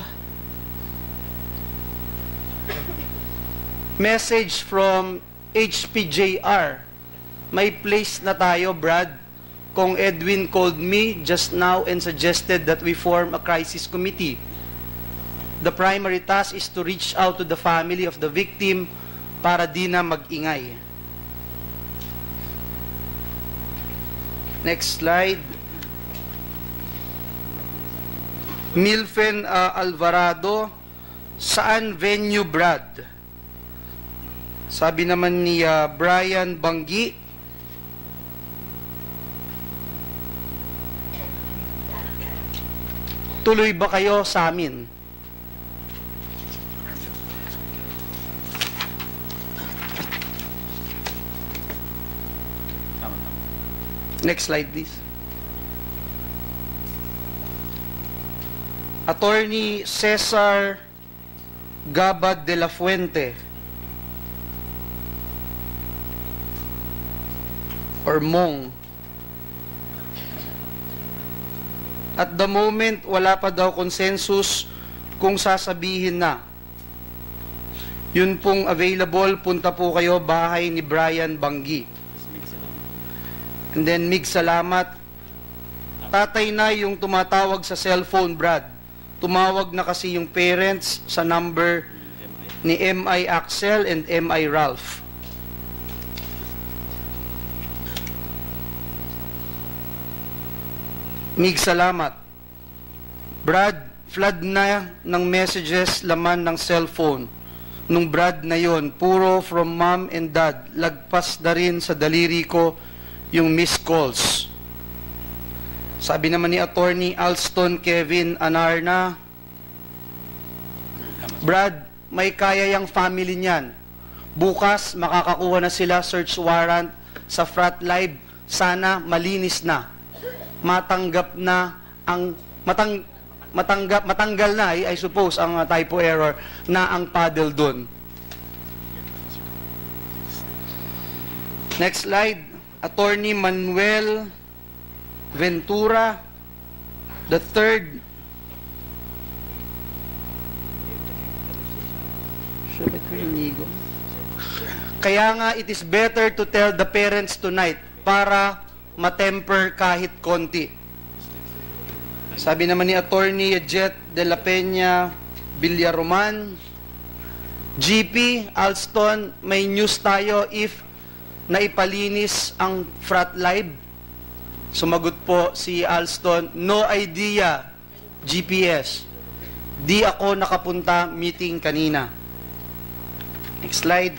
[SPEAKER 2] message from HPJR. May place na tayo, Brad. Kung Edwin called me just now and suggested that we form a crisis committee. The primary task is to reach out to the family of the victim para di na mag-ingay. Next slide. Milfen Alvarado, saan venue, Brad? Sabi naman ni Brian Banggi, tuloy ba kayo sa amin? Next slide, please. Attorney Cesar Gabad de la Fuente, or Mong. At the moment, wala pa daw consensus kung sasabihin na. Yun pong available, punta po kayo bahay ni Brian Banggi. And then, Mig Salamat. Tatay na yung tumatawag sa cellphone, Brad. Tumawag na kasi yung parents sa number ni M.I. Axel and M.I. Ralph. Mig Salamat. Brad, flood na ng messages laman ng cellphone. Nung Brad na yon, puro from mom and dad. Lagpas na rin sa daliri ko yung missed calls. Sabi naman ni Attorney Alston Kevin Anarna, Brad, may kaya yung family niyan. Bukas, makakakuha na sila search warrant sa Frat Live. Sana malinis na. Matanggap na ang matanggal na, I suppose, ang typo error na ang paddle doon. Next slide. Attorney Manuel Ventura III. Kaya nga, it is better to tell the parents tonight para matemper kahit konti. Sabi naman ni Attorney Jet de la Peña Villaroman, GP, Alston, may news tayo if naipalinis ang Frat Live. Sumagot po si Alston, no idea, GPS. Di ako nakapunta meeting kanina. Next slide.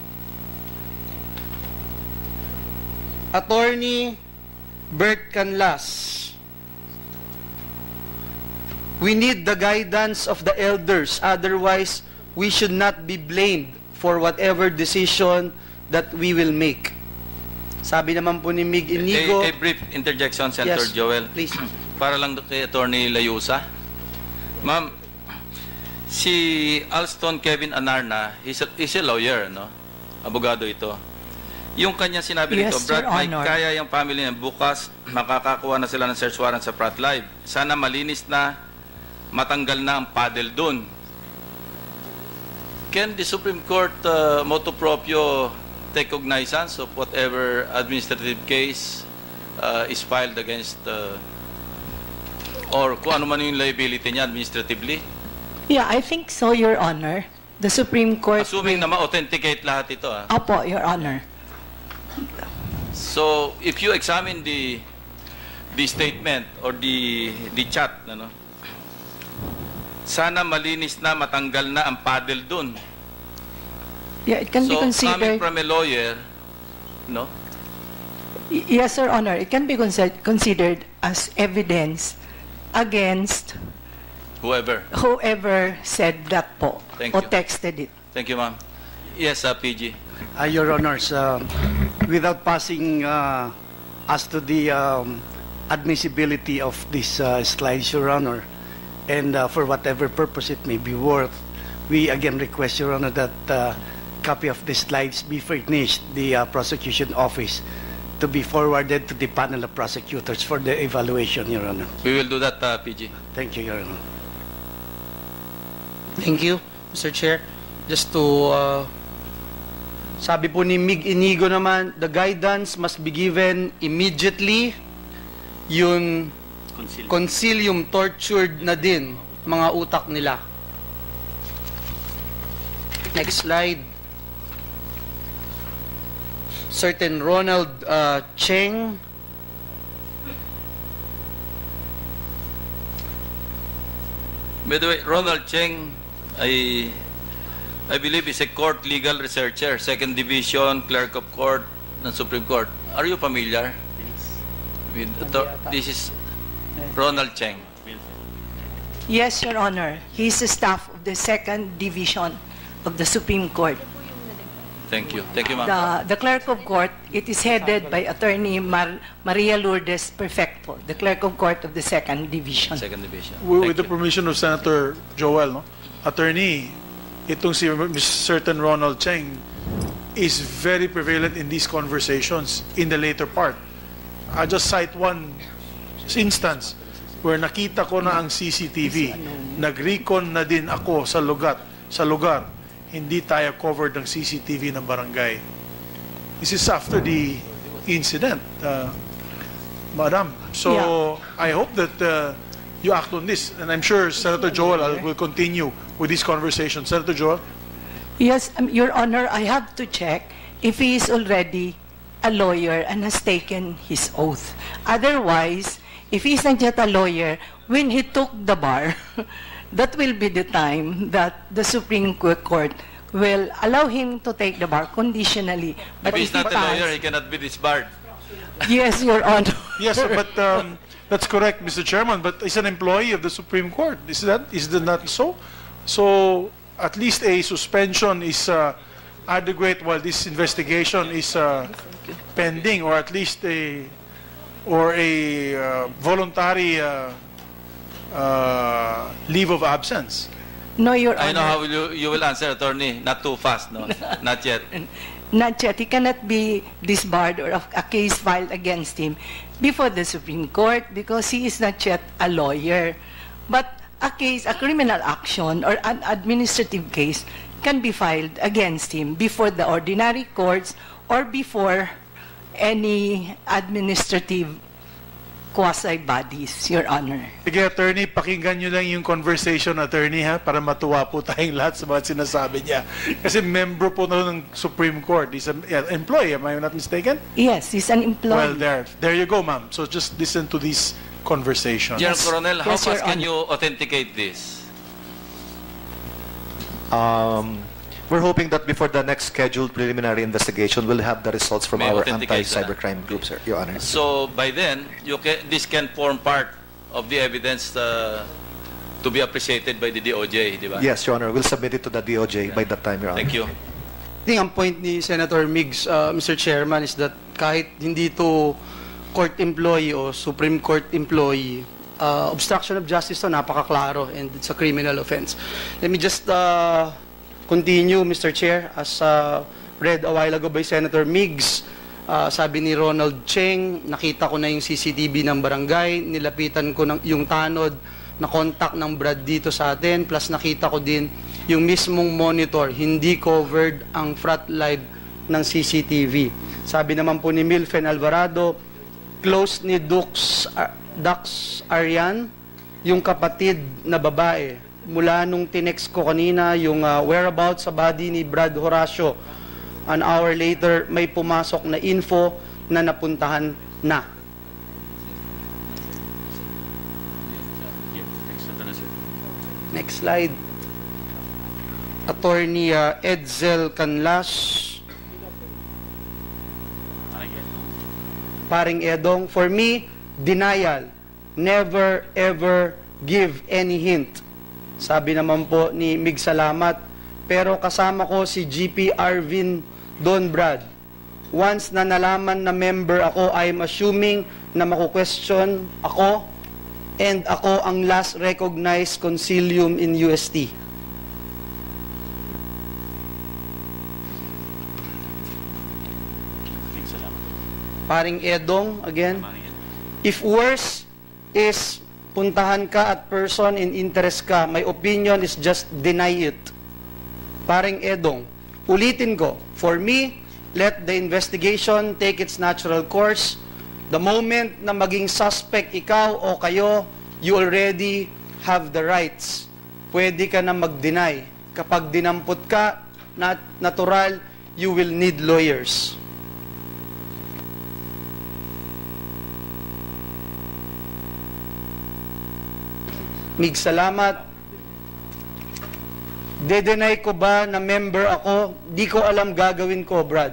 [SPEAKER 2] Attorney Bert Canlas. We need the guidance of the elders, otherwise we should not be blamed for whatever decision that we will make. Sabi naman po ni Mig Inigo.
[SPEAKER 4] A brief interjection, Senator
[SPEAKER 2] Yes,
[SPEAKER 4] Joel.
[SPEAKER 2] please.
[SPEAKER 4] Para lang kay Attorney Layusa. Ma'am, si Alston Kevin Anarna, he's a lawyer, no? Abogado ito. Yung kanya sinabi
[SPEAKER 15] Yes,
[SPEAKER 4] nito, Brad,
[SPEAKER 15] Your
[SPEAKER 4] may
[SPEAKER 15] Honor.
[SPEAKER 4] kaya yung family niya, bukas makakakuha na sila ng search warrant sa Pratt Live. Sana malinis na, matanggal na ang paddle dun. Can the Supreme Court motu proprio take cognizance of whatever administrative case is filed against or kung ano man yung liability niya administratively?
[SPEAKER 15] Yeah, I think so, Your Honor. The Supreme Court...
[SPEAKER 4] Assuming na ma-authenticate lahat ito.
[SPEAKER 15] Opo, Your Honor.
[SPEAKER 4] So, if you examine the statement or the chat, ano, sana malinis na, matanggal na ang paddle dun.
[SPEAKER 15] Yeah, it can be
[SPEAKER 4] So, coming
[SPEAKER 15] considered...
[SPEAKER 4] from a lawyer, no?
[SPEAKER 15] Yes, Your Honor. It can be considered as evidence against whoever said that po
[SPEAKER 4] Thank
[SPEAKER 15] or
[SPEAKER 4] you.
[SPEAKER 15] texted it.
[SPEAKER 4] Thank you, ma'am. Yes, PG.
[SPEAKER 16] Your Honors, without passing as to the admissibility of these slides, Your Honor, and for whatever purpose it may be worth, we again request, Your Honor, that copy of the slides be furnished the prosecution office to be forwarded to the panel of prosecutors for the evaluation, Your Honor.
[SPEAKER 4] We will do that, PG.
[SPEAKER 16] Thank you, Your Honor.
[SPEAKER 2] Thank you, Mr. Chair. Just to, sabi po ni Mig Inigo naman, the guidance must be given immediately. Yun, consilium tortured na din mga utak nila. Next slide. Certain Ronald Cheng.
[SPEAKER 4] By the way, Ronald Cheng, I believe is a court legal researcher, second division, clerk of court ng Supreme Court. Are you familiar with this is Ronald Cheng?
[SPEAKER 15] Yes, Your Honor. He is the staff of the second division of the Supreme Court.
[SPEAKER 4] Thank you. Thank you, ma'am.
[SPEAKER 15] The clerk of court, it is headed by Attorney Maria Lourdes Perfecto, the clerk of court of the second division.
[SPEAKER 4] Second division.
[SPEAKER 12] With the permission of Senator Joel, no? Attorney, itong si certain Ronald Cheng is very prevalent in these conversations in the later part. I just cite one instance where nakita ko na ang CCTV. Nag-recon na din ako sa lugar. Hindi tayo covered ng CCTV ng barangay. This is after the incident, Madam. So, yeah. I hope that you act on this. And I'm sure Senator Joel will continue with this conversation. Senator Joel?
[SPEAKER 15] Yes, Your Honor, I have to check if he is already a lawyer and has taken his oath. Otherwise, if he's not yet a lawyer, when he took the bar, that will be the time that the Supreme Court will allow him to take the bar conditionally.
[SPEAKER 4] But if he's not a lawyer, he cannot be disbarred.
[SPEAKER 15] Yes, Your Honor.
[SPEAKER 12] Yes, but that's correct, Mr. Chairman. But he's an employee of the Supreme Court. Is that not so? So at least a suspension is adequate while this investigation is pending, or at least a voluntary leave of absence.
[SPEAKER 15] No, Your Honor.
[SPEAKER 4] I know how you will answer, Attorney. Not too fast, no? Not yet.
[SPEAKER 15] Not yet. He cannot be disbarred or a case filed against him before the Supreme Court because he is not yet a lawyer. But a criminal action or an administrative case can be filed against him before the ordinary courts or before any administrative quasi-bodies, Your Honor.
[SPEAKER 12] Sige, attorney, pakinggan nyo lang yung conversation, attorney, ha, para matuwa po tayong lahat sa mga sinasabi niya. Kasi member po ng Supreme Court. He's an employee, am I not mistaken?
[SPEAKER 15] Yes, he's an employee.
[SPEAKER 12] Well, there you go, ma'am. So just listen to this conversation.
[SPEAKER 4] General Coronel, how
[SPEAKER 15] Yes, Your
[SPEAKER 4] fast can
[SPEAKER 15] Honor.
[SPEAKER 4] you authenticate this?
[SPEAKER 8] We're hoping that before the next scheduled preliminary investigation, we'll have the results from
[SPEAKER 4] May
[SPEAKER 8] our
[SPEAKER 4] authenticate na.
[SPEAKER 8] anti-cybercrime group, sir, Your Honor.
[SPEAKER 4] So by then, this can form part of the evidence to be appreciated by the DOJ, di ba?
[SPEAKER 8] Yes, Your Honor. We'll submit it to the DOJ by that time, Your Honor.
[SPEAKER 4] Thank you.
[SPEAKER 2] I think ang point ni Senator Migs, Mr. Chairman, is that kahit hindi to court employee o Supreme Court employee, obstruction of justice to napakaklaro and it's a criminal offense. Let me just continue, Mr. Chair, as read a while ago by Senator Migs. Sabi ni Ronald Cheng, nakita ko na yung CCTV ng barangay, nilapitan ko yung tanod na contact ng Brad dito sa atin, plus nakita ko din yung mismong monitor, hindi covered ang front live ng CCTV. Sabi naman po ni Milfen Alvarado, close ni Dax Arian, yung kapatid na babae. Mula nung tinext ko kanina yung whereabouts sa body ni Brad Horacio, an hour later, may pumasok na info na napuntahan na. Next slide. Attorney Edsel Canlas. Paring Edong, for me, denial. Never ever give any hint. Sabi naman po ni Mig Salamat, pero kasama ko si GP Arvin Don Brad. Once na nalaman na member ako, I'm assuming na maku-question ako and ako ang last recognized consilium in UST. Paring Edong, again, if worse is puntahan ka at person in interest ka, my opinion is just deny it. Paring Edong, ulitin ko, for me, let the investigation take its natural course. The moment na maging suspect ikaw o kayo, you already have the rights. Pwede ka na mag-deny. Kapag dinampot ka, natural, you will need lawyers. Mig Salamat, de-deny ko ba na member ako? Di ko alam gagawin ko, Brad.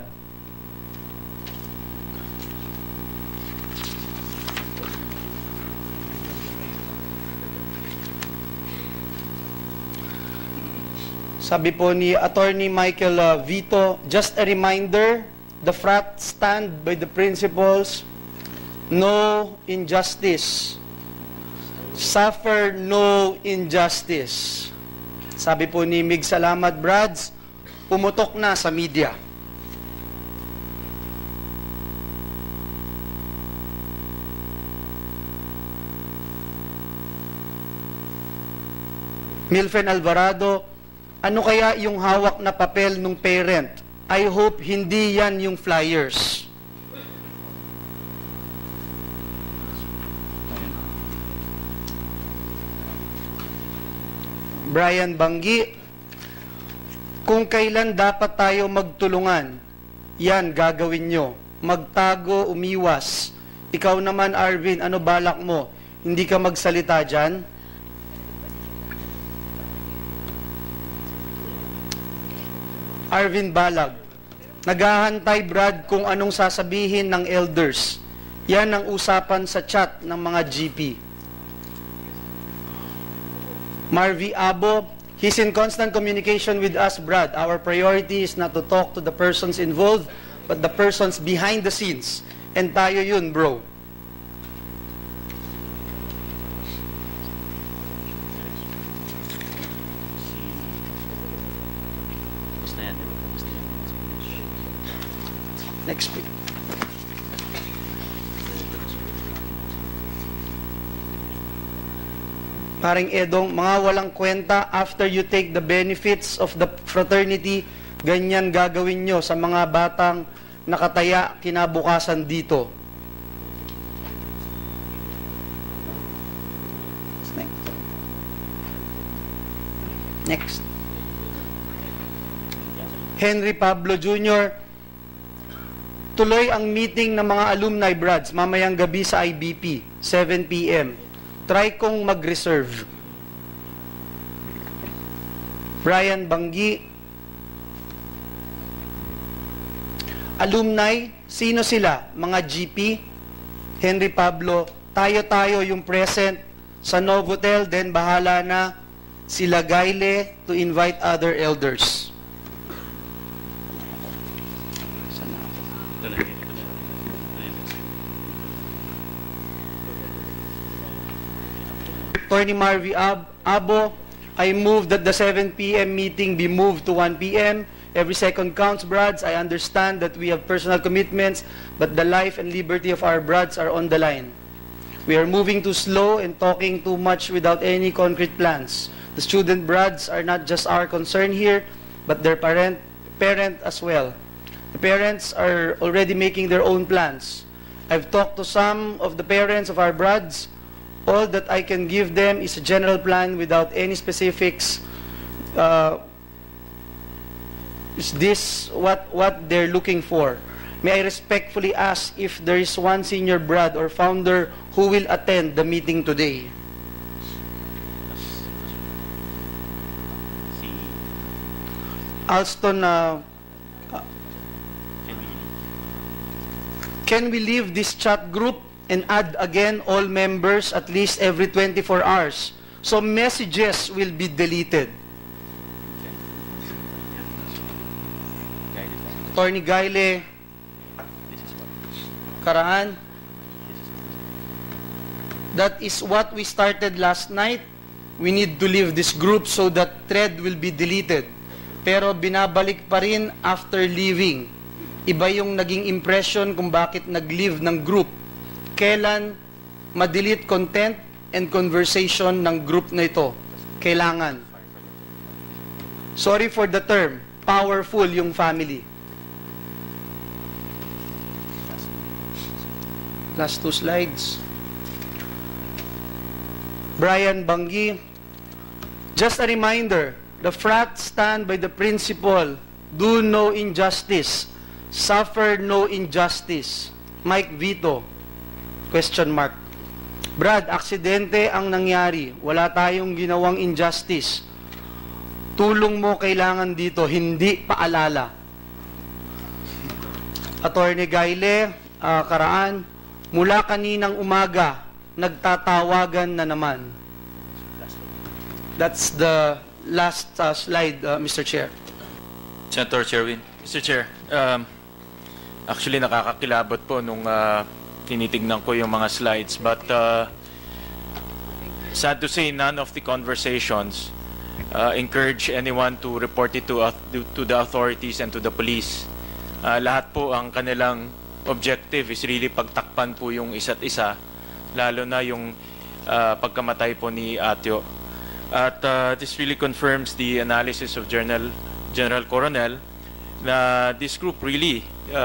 [SPEAKER 2] Sabi po ni Attorney Michael Vito, just a reminder, the frat stand by the principles, no injustice. Suffer no injustice. Sabi po ni Mig Salamat, Brads, pumutok na sa media. Milfen Alvarado, ano kaya yung hawak na papel ng parent? I hope hindi yan yung flyers. Brian Banggi, kung kailan dapat tayo magtulungan, yan gagawin nyo. Magtago, umiwas. Ikaw naman, Arvin, ano balak mo? Hindi ka magsalita dyan? Arvin Balag, naghahantay Brad kung anong sasabihin ng elders. Yan ang usapan sa chat ng mga GP. Marvy Abo, he's in constant communication with us, Brad. Our priority is not to talk to the persons involved, but the persons behind the scenes. And tayo yun, bro. Next week. Paring Edong, mga walang kwenta, after you take the benefits of the fraternity, ganyan gagawin nyo sa mga batang nakataya kinabukasan dito. Next. Henry Pablo Jr. Tuloy ang meeting ng mga alumni brads mamayang gabi sa IBP, 7 p.m. Try kong mag-reserve. Brian Banggi. Alumni, sino sila? Mga GP? Henry Pablo, tayo-tayo yung present sa Novotel, then bahala na sila Gayle to invite other elders. Attorney Marvy Abo, I move that the 7 p.m. meeting be moved to 1 p.m. Every second counts, brads. I understand that we have personal commitments, but the life and liberty of our brads are on the line. We are moving too slow and talking too much without any concrete plans. The student brads are not just our concern here, but their parent as well. The parents are already making their own plans. I've talked to some of the parents of our brads. All that I can give them is a general plan without any specifics. Is this what they're looking for? May I respectfully ask if there is one senior brad or founder who will attend the meeting today? Alston, can we leave this chat group and add again all members at least every 24 hours? So messages will be deleted. Attorney Gayle, Karaan, that is what we started last night. We need to leave this group so that thread will be deleted. Pero binabalik pa rin after leaving. Iba yung naging impression kung bakit nag-leave ng group. Kailan ma-delete content and conversation ng group na ito? Kailangan. Sorry for the term, powerful yung family. Last two slides. Brian Banggi, just a reminder, the frats stand by the principle, do no injustice, suffer no injustice. Mike Vito, question mark. Brad, aksidente ang nangyari, wala tayong ginawang injustice. Tulong mo kailangan dito, hindi paalala. Attorney Gayle, Karaan, mula kaninang umaga, nagtatawagan na naman. That's the last slide, Mr. Chair.
[SPEAKER 4] Senator Sherwin.
[SPEAKER 17] Mr. Chair, actually nakakakilabot po nung tinitignan ko yung mga slides, but sad to say, none of the conversations encourage anyone to report it to the authorities and to the police. Lahat po ang kanilang objective is really pagtakpan po yung isa't isa, lalo na yung pagkamatay po ni Atyo. At this really confirms the analysis of General Coronel na this group really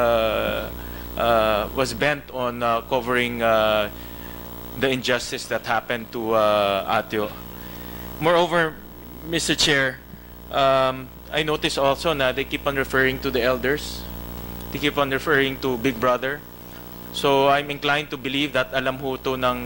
[SPEAKER 17] was bent on covering the injustice that happened to Atyo. Moreover, Mr. Chair, I noticed also na they keep on referring to the elders. They keep on referring to Big Brother. So I'm inclined to believe that alam ho to ng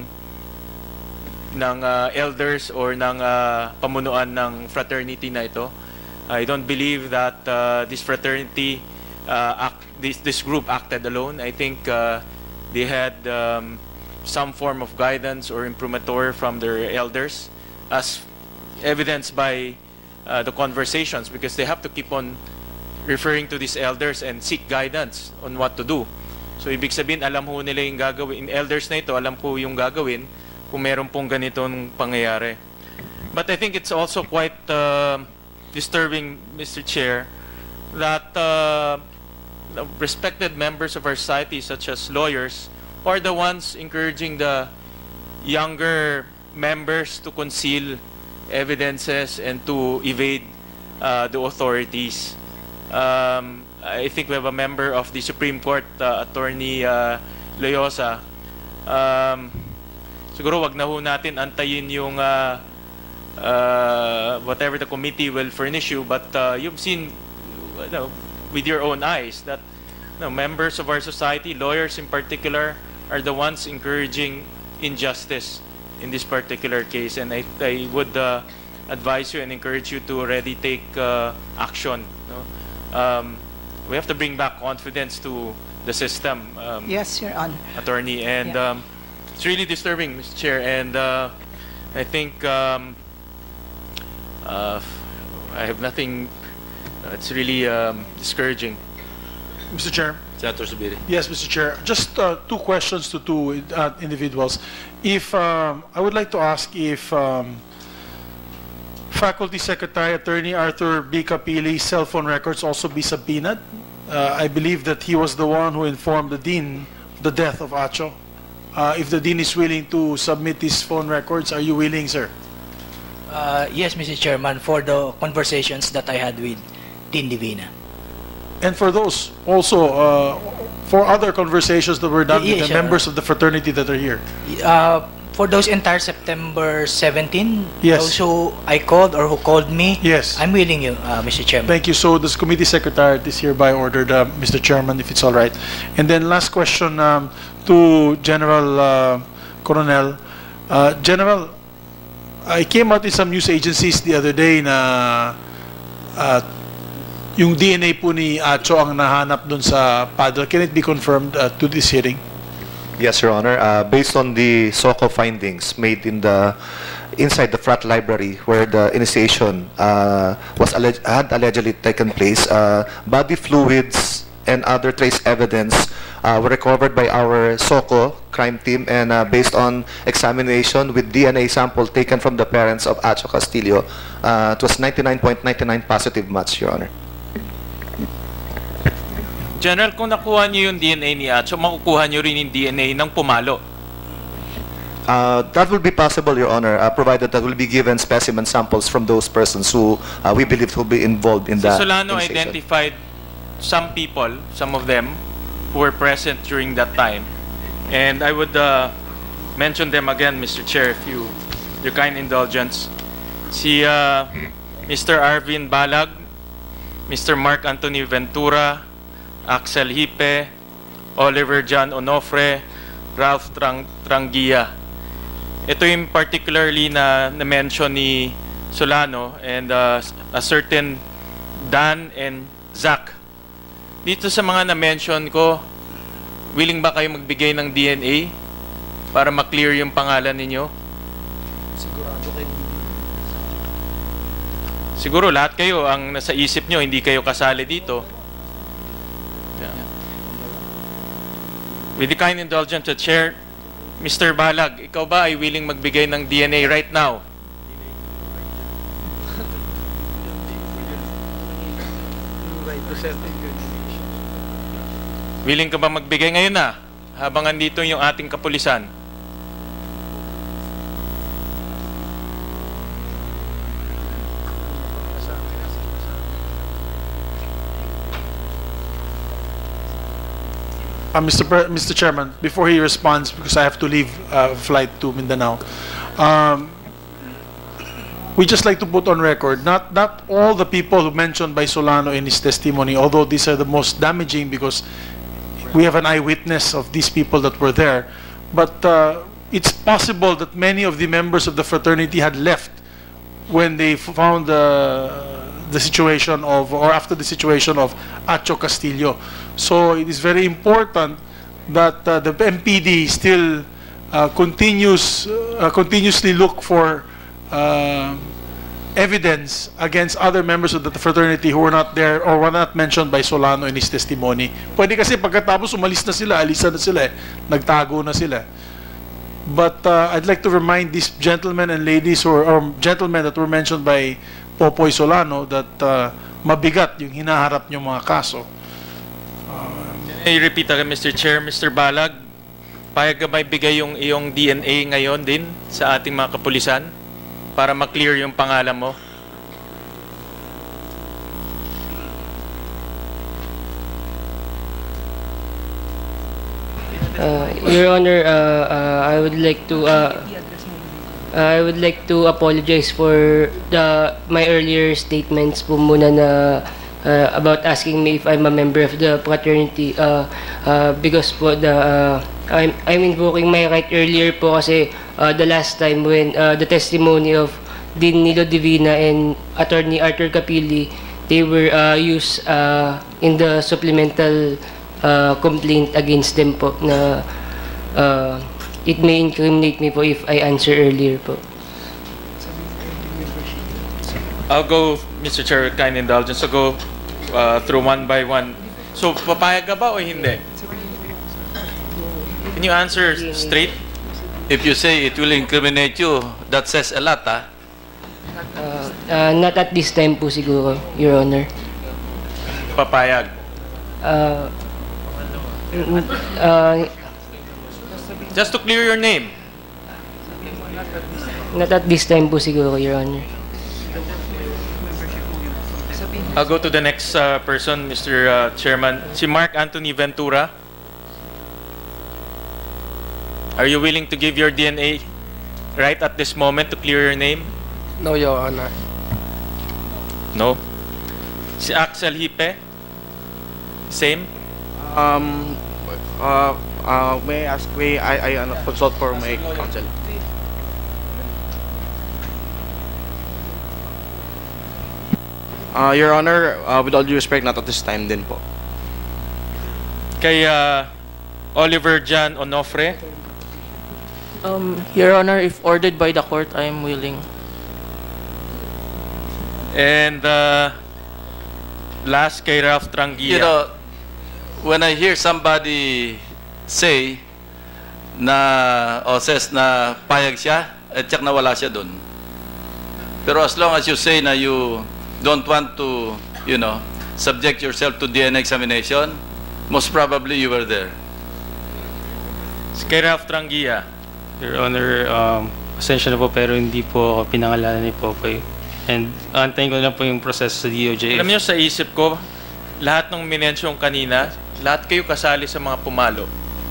[SPEAKER 17] elders or ng pamunuan ng fraternity na ito. I don't believe that this fraternity, this group acted alone. I think they had some form of guidance or imprimatur from their elders, as evidenced by the conversations, because they have to keep on referring to these elders and seek guidance on what to do. So ibig sabihin, alam ho nila yung gagawin. In elders na ito, alam po yung gagawin kung meron pong ganitong pangyayari. But I think it's also quite disturbing, Mr. Chair, that respected members of our society, such as lawyers, are the ones encouraging the younger members to conceal evidences and to evade the authorities. I think we have a member of the Supreme Court, Attorney Loyosa. siguro wag na ho natin antayin yung whatever the committee will furnish you, but you've seen with your own eyes that members of our society, lawyers in particular, are the ones encouraging injustice in this particular case, and I would advise you and encourage you to already take action. We have to bring back confidence to the system.
[SPEAKER 15] Yes, Your Honor.
[SPEAKER 17] Attorney, and it's really disturbing, Mr. Chair, and I think I have nothing. It's really discouraging.
[SPEAKER 12] Mr. Chair.
[SPEAKER 4] Senator Zubiri.
[SPEAKER 12] Yes, Mr. Chair. Just two questions to two individuals. If I would like to ask if Faculty Secretary Attorney Arthur B. Capili's cell phone records also be subpoenaed. I believe that he was the one who informed the Dean of the death of Acho. If the Dean is willing to submit his phone records, are you willing, sir?
[SPEAKER 18] Yes, Mr. Chairman, for the conversations that I had with Dean Divina.
[SPEAKER 12] And for those also, for other conversations that were done with the members of the fraternity that are here?
[SPEAKER 18] For those entire September 17,
[SPEAKER 12] Yes.
[SPEAKER 18] those who I called or who called me,
[SPEAKER 12] Yes.
[SPEAKER 18] I'm willing you, Mr. Chairman.
[SPEAKER 12] Thank you. So this committee secretariat is hereby ordered, Mr. Chairman, if it's all right. And then last question to General Coronel. General, I came out in some news agencies the other day na yung DNA po ni Acho ang nahanap dun sa paddle. Can it be confirmed to this hearing?
[SPEAKER 8] Yes, Your Honor. Based on the SOCO findings made in inside the frat library where the initiation had allegedly taken place, body fluids and other trace evidence were recovered by our SOCO crime team, and based on examination with DNA sample taken from the parents of Acho Castillo, it was 99.99 positive match, Your Honor.
[SPEAKER 17] General, kung nakuha niyo yung DNA ni Acho, makukuha niyo rin yung DNA ng pumalo.
[SPEAKER 8] That will be possible, Your Honor, provided that will be given specimen samples from those persons who we believe will be involved in that.
[SPEAKER 17] Si Solano
[SPEAKER 8] initiation.
[SPEAKER 17] identified some people, some of them, who were present during that time. And I would mention them again, Mr. Chair, if your kind indulgence. Si Mr. Arvin Balag, Mr. Mark Anthony Ventura, Axel Hipe, Oliver John Onofre, Ralph Trangia. Ito yung particularly na-mention ni Solano, and a certain Dan and Zach. Dito sa mga na-mention ko, willing ba kayo magbigay ng DNA para ma-clear yung pangalan ninyo?
[SPEAKER 18] Sigurado kayo.
[SPEAKER 17] Siguro lahat kayo ang nasa isip nyo, hindi kayo kasali dito. With the kind indulgence of Chair, Mr. Balag, ikaw ba ay willing magbigay ng DNA right now? Willing ka ba magbigay ngayon na? Habang andito yung ating kapulisan.
[SPEAKER 12] Mr. Chairman, before he responds, because I have to leave flight to Mindanao, we just like to put on record, not all the people who mentioned by Solano in his testimony, although these are the most damaging because we have an eyewitness of these people that were there, but it's possible that many of the members of the fraternity had left when they found the situation of, or after the situation of Acho Castillo. So it is very important that the MPD still continuously look for evidence against other members of the fraternity who were not there or were not mentioned by Solano in his testimony. Pwede kasi pagkatapos umalis na sila, alisan na sila, nagtago na sila. But I'd like to remind these gentlemen and ladies or gentlemen that were mentioned by Popoy Solano that mabigat yung hinaharap niyong mga kaso.
[SPEAKER 17] Can I repeat again, Mr. Chair, Mr. Balag, payag ka ba ibigay yung iyong DNA ngayon din sa ating mga kapulisan para ma-clear yung pangalan mo?
[SPEAKER 5] Your Honor, I would like to I would like to apologize for my earlier statements po muna na about asking me if I'm a member of the fraternity because po I'm invoking my right earlier po kasi the last time when the testimony of Dean Nilo Divina and Attorney Arthur Capili, they were used in the supplemental complaint against them po na it may incriminate me po if I answer earlier po.
[SPEAKER 17] I'll go, Mr. Chair, with kind indulgence. So go through one by one. So, papayag ka ba o hindi? Can you answer straight?
[SPEAKER 4] If you say it will incriminate you, that says a lot, ah.
[SPEAKER 5] Not at this time po siguro, Your Honor.
[SPEAKER 17] Papayag. Just to clear your name.
[SPEAKER 5] Not at this time po siguro, Your Honor.
[SPEAKER 17] I'll go to the next person, Mr. Chairman. Si Mark Anthony Ventura. Are you willing to give your DNA right at this moment to clear your name?
[SPEAKER 19] No, Your Honor.
[SPEAKER 17] No. Si Axel Hipe. Same.
[SPEAKER 19] May I ask, I consult for my counsel. Your Honor, with all due respect, not at this time din po.
[SPEAKER 17] Kay Oliver John Onofre.
[SPEAKER 20] Your Honor, if ordered by the court, I am willing.
[SPEAKER 17] And last kay Ralph Trangia.
[SPEAKER 4] You know, when I hear somebody say na o says na payag siya, at tsak na wala siya dun. Pero as long as you say na you don't want to, you know, subject yourself to DNA examination, most probably you were there.
[SPEAKER 17] Kay Ralph Trangia.
[SPEAKER 7] Your Honor, pasensya na po pero hindi po ako pinangalanan ni Popoy. And antayin ko lang po yung proseso sa DOJ.
[SPEAKER 17] Alam niyo, sa isip ko, lahat ng minention kanina, lahat kayo kasali sa mga pumalo.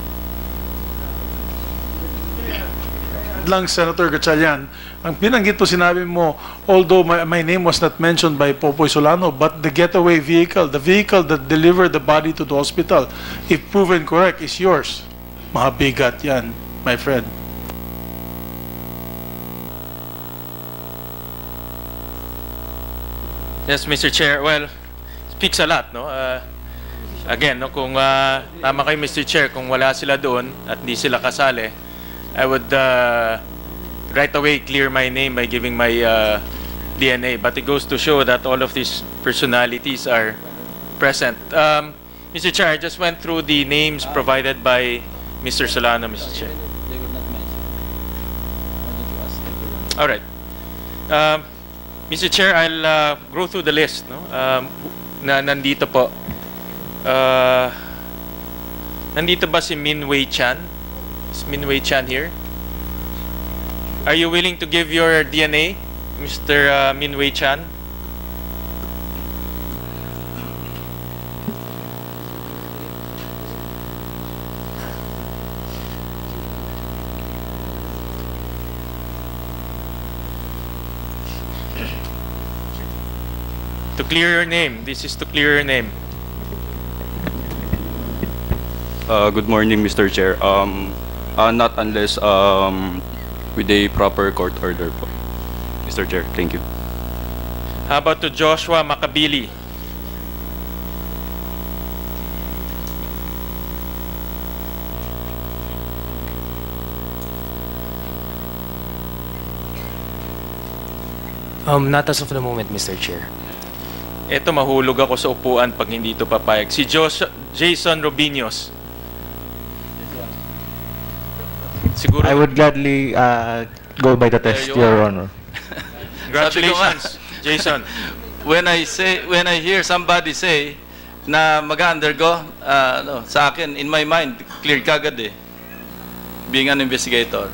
[SPEAKER 12] Lang, Senator Gatchalian, ang pinanggit po sinabi mo, although my name was not mentioned by Popoy Solano, but the getaway vehicle, the vehicle that delivered the body to the hospital, if proven correct, is yours. Mabigat yan, my friend.
[SPEAKER 17] Yes, Mr. Chair. Well, speaks a lot, no? Again, no, kung tama kayo, Mr. Chair, kung wala sila doon at hindi sila kasali, I would right away clear my name by giving my DNA. But it goes to show that all of these personalities are present. Mr. Chair, I just went through the names provided by Mr. Solano, Mr. Chair. All right. Mr. Chair, I'll go through the list, no? Na nandito po. Nandito ba si Min Wei Chan? Is Min Wei Chan here? Are you willing to give your DNA, Mr. Min Wei Chan? To clear your name. This is to clear your name.
[SPEAKER 21] Good morning, Mr. Chair. Not unless with a proper court order po. Mr. Chair, thank you.
[SPEAKER 17] How about to Joshua Makabili?
[SPEAKER 22] Not as of the moment, Mr. Chair.
[SPEAKER 17] Ito, mahulog ako sa upuan pag hindi ito papayag. Si Jason Robinos. Siguro,
[SPEAKER 8] I would gladly go by the test, Your Honor.
[SPEAKER 17] Congratulations, Jason.
[SPEAKER 4] When I hear somebody say na mag-undergo, no, sa akin, in my mind, clear kagad eh. Being an investigator.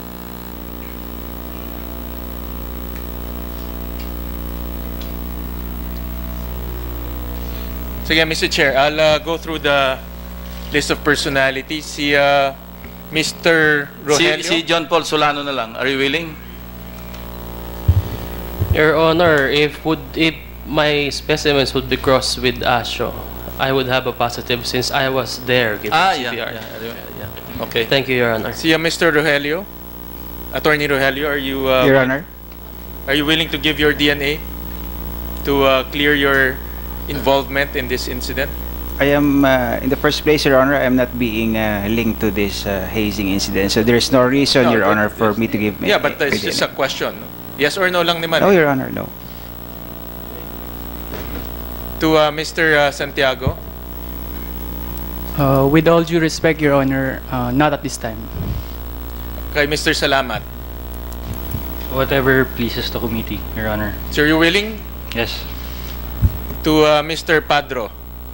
[SPEAKER 17] Sige, Mr. Chair, I'll go through the list of personalities. Si Mr. Rogelio.
[SPEAKER 4] Si John Paul Solano na lang. Are you willing?
[SPEAKER 20] Your Honor, if my specimens would be crossed with ASHO, I would have a positive since I was there giving CPR.
[SPEAKER 4] Yeah. Okay.
[SPEAKER 20] Thank you, Your Honor.
[SPEAKER 17] See, Mr. Rogelio, Attorney Rogelio, are you
[SPEAKER 14] Your Honor.
[SPEAKER 17] Are you willing to give your DNA to clear your involvement in this incident?
[SPEAKER 14] I am, in the first place, Your Honor, I am not being linked to this hazing incident. So there is no reason,
[SPEAKER 17] No,
[SPEAKER 14] Your
[SPEAKER 17] but-
[SPEAKER 14] Honor, for me to give my
[SPEAKER 17] Yeah, but it's
[SPEAKER 14] my
[SPEAKER 17] just
[SPEAKER 14] DNA.
[SPEAKER 17] a question. Yes or no lang naman.
[SPEAKER 14] No, Your Honor, no.
[SPEAKER 17] To Mr. Santiago,
[SPEAKER 1] With all due respect, Your Honor, not at this time.
[SPEAKER 17] kay Mr. Salamat.
[SPEAKER 9] Whatever pleases the committee, Your Honor.
[SPEAKER 17] Sir, you willing?
[SPEAKER 9] Yes.
[SPEAKER 17] To Mr. Padro.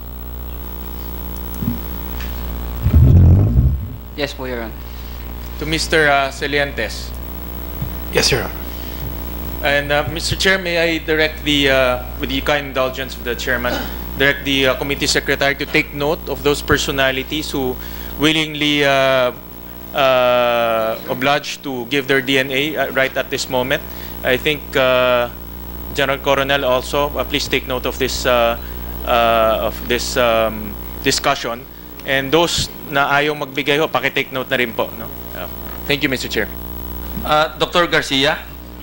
[SPEAKER 3] Yes po, Your Honor.
[SPEAKER 17] To Mr. Celientes.
[SPEAKER 16] Yes, Your Honor.
[SPEAKER 17] And Mr. Chair, may I direct the, with the kind indulgence of the chairman, direct the committee secretary to take note of those personalities who willingly obliged to give their DNA right at this moment. I think General Coronel also, please take note of this discussion. And those na ayaw magbigay ho, paki-take note na rin po. No? Thank you, Mr. Chair.
[SPEAKER 4] Dr. Garcia,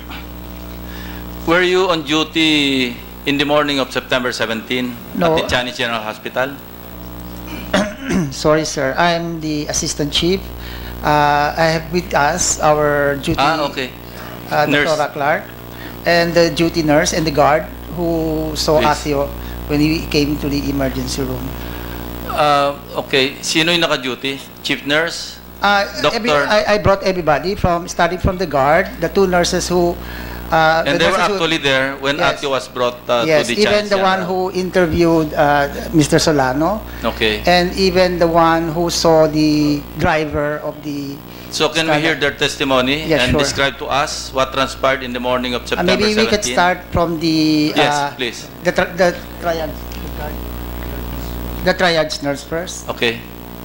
[SPEAKER 4] were you on duty in the morning of September 17
[SPEAKER 23] No.
[SPEAKER 4] at the Chinese General Hospital?
[SPEAKER 23] Sorry, sir. I'm the assistant chief. I have with us our duty,
[SPEAKER 4] Okay. Nurse.
[SPEAKER 23] Dr. Clark, and the duty nurse and the guard who saw
[SPEAKER 4] Please.
[SPEAKER 23] Athio when he came to the emergency room.
[SPEAKER 4] Okay. Sino yung naka-duty? Chief nurse? Doctor?
[SPEAKER 23] I brought everybody starting from the guard, the two nurses who.
[SPEAKER 4] And
[SPEAKER 23] the
[SPEAKER 4] they were
[SPEAKER 23] nurses who-
[SPEAKER 4] actually there when
[SPEAKER 23] Yes.
[SPEAKER 4] Atio was brought to
[SPEAKER 23] yes,
[SPEAKER 4] the
[SPEAKER 23] even
[SPEAKER 4] Chinese
[SPEAKER 23] the one
[SPEAKER 4] General.
[SPEAKER 23] who interviewed Mr. Solano,
[SPEAKER 4] Okay.
[SPEAKER 23] and even the one who saw the driver of the.
[SPEAKER 4] So can we hear their testimony
[SPEAKER 23] Yes,
[SPEAKER 4] and
[SPEAKER 23] sure.
[SPEAKER 4] describe to us what transpired in the morning of September 17?
[SPEAKER 23] Maybe we could start from the.
[SPEAKER 4] Yes, please.
[SPEAKER 23] The triage. The triage nurse first.
[SPEAKER 4] Okay.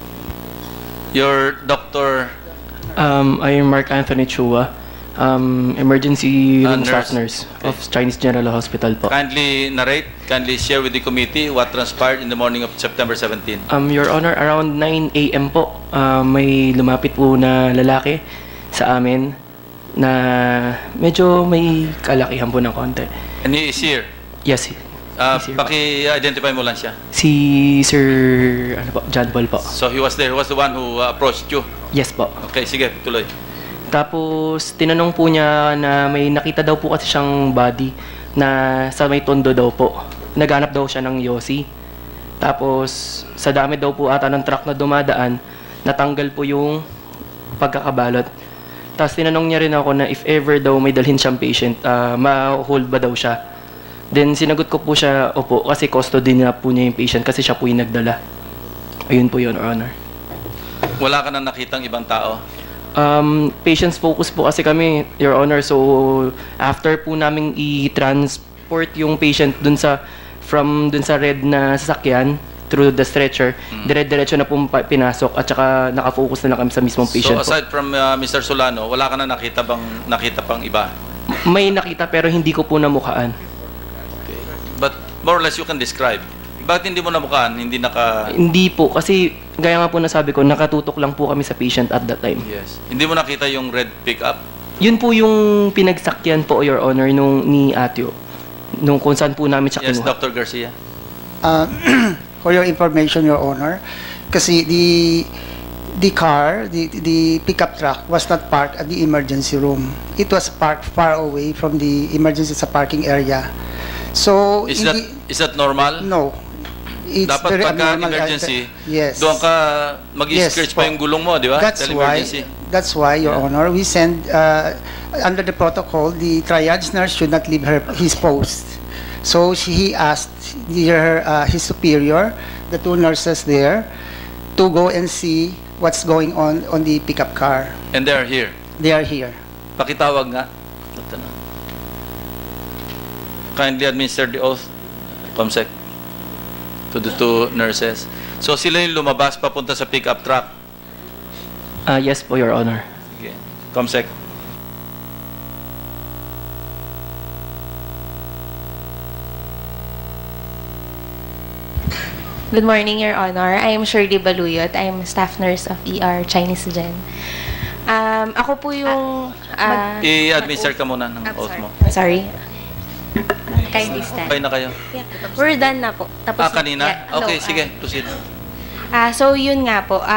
[SPEAKER 4] Your doctor,
[SPEAKER 20] I am Mark Anthony Chua, emergency room staff
[SPEAKER 4] nurse.
[SPEAKER 20] nurse of Chinese General Hospital po.
[SPEAKER 4] kindly narrate, kindly share with the committee what transpired in the morning of September 17.
[SPEAKER 20] Your Honor, around 9 a.m. po, may lumapit po na lalaki sa amin na medyo may kalakihan po ng konti.
[SPEAKER 4] And he is here.
[SPEAKER 20] Yes,
[SPEAKER 4] Paki-identify mo lang siya.
[SPEAKER 20] si Sir John Paul po.
[SPEAKER 4] So he was there. He was the one who approached you.
[SPEAKER 20] Yes po.
[SPEAKER 4] Okay, sige, tuloy.
[SPEAKER 20] Tapos tinanong po niya na may nakita daw po kasi siyang body na sa may tondo daw po. Naghanap daw siya ng yosi. Tapos sa dami daw po ata ng truck na dumadaan, natanggal po yung pagkakabalot. Tapos tinanong niya rin ako na if ever daw may dalhin siyang patient, ma-hold ba daw siya. Then sinagot ko po siya, opo, kasi custody na po niya yung patient kasi siya po yung nagdala. Ayun po yun, Your Honor.
[SPEAKER 4] Wala ka na nakitang ibang tao?
[SPEAKER 20] Patients focus po kasi kami, Your Honor. So, after po namin i-transport yung patient from dun sa red na sasakyan through the stretcher, dire-diretso na po pinasok at saka nakafocus na lang kami sa mismong patient
[SPEAKER 4] So aside from Mr. Solano, wala ka na nakita pang iba?
[SPEAKER 20] po. May nakita pero hindi ko po namukaan.
[SPEAKER 4] But more or less you can describe. Bakit hindi mo namukaan?
[SPEAKER 20] Hindi po, kasi gaya nga po nasabi ko, nakatutok lang po kami sa patient at that time.
[SPEAKER 4] Yes. Hindi mo nakita yung red pickup?
[SPEAKER 20] Yun po yung pinagsakyan po, Your Honor, ni Atio. Nung kung saan po namin siya
[SPEAKER 4] Yes,
[SPEAKER 20] kinuha.
[SPEAKER 4] Dr. Garcia.
[SPEAKER 23] For your information, Your Honor, kasi the car, the pickup truck was not parked at the emergency room. It was parked far away from the emergency sa parking area. So
[SPEAKER 4] Is that normal?
[SPEAKER 23] No. It's
[SPEAKER 4] Dapat
[SPEAKER 23] very
[SPEAKER 4] pagka
[SPEAKER 23] abnormal.
[SPEAKER 4] emergency,
[SPEAKER 23] Yes.
[SPEAKER 4] doon ka mag-scratch pa yung gulong mo, di ba?
[SPEAKER 23] That's why, Your Honor, we send under the protocol, the triage nurse should not leave his post. So he asked his superior, the two nurses there, to go and see what's going on the pickup car.
[SPEAKER 4] And they are here?
[SPEAKER 23] They are here.
[SPEAKER 4] Pakitawag nga. Kindly administer the oath, Comsec, to the two nurses. So sila yung lumabas papunta sa pickup truck?
[SPEAKER 20] Yes po, Your Honor.
[SPEAKER 4] Okay. Comsec.
[SPEAKER 10] Good morning, Your Honor. I am Shirley Baluyot. I am staff nurse of ER Chinese Gen. Ako po yung...
[SPEAKER 4] I-administer ka muna ng oath mo.
[SPEAKER 10] Sorry. Kindly stand.
[SPEAKER 4] Okay na kayo?
[SPEAKER 10] Yeah. We're done na po. Tapos
[SPEAKER 4] kanina?
[SPEAKER 10] Yeah,
[SPEAKER 4] Okay,
[SPEAKER 10] no,
[SPEAKER 4] sige. Proceed.
[SPEAKER 10] So, yun nga po.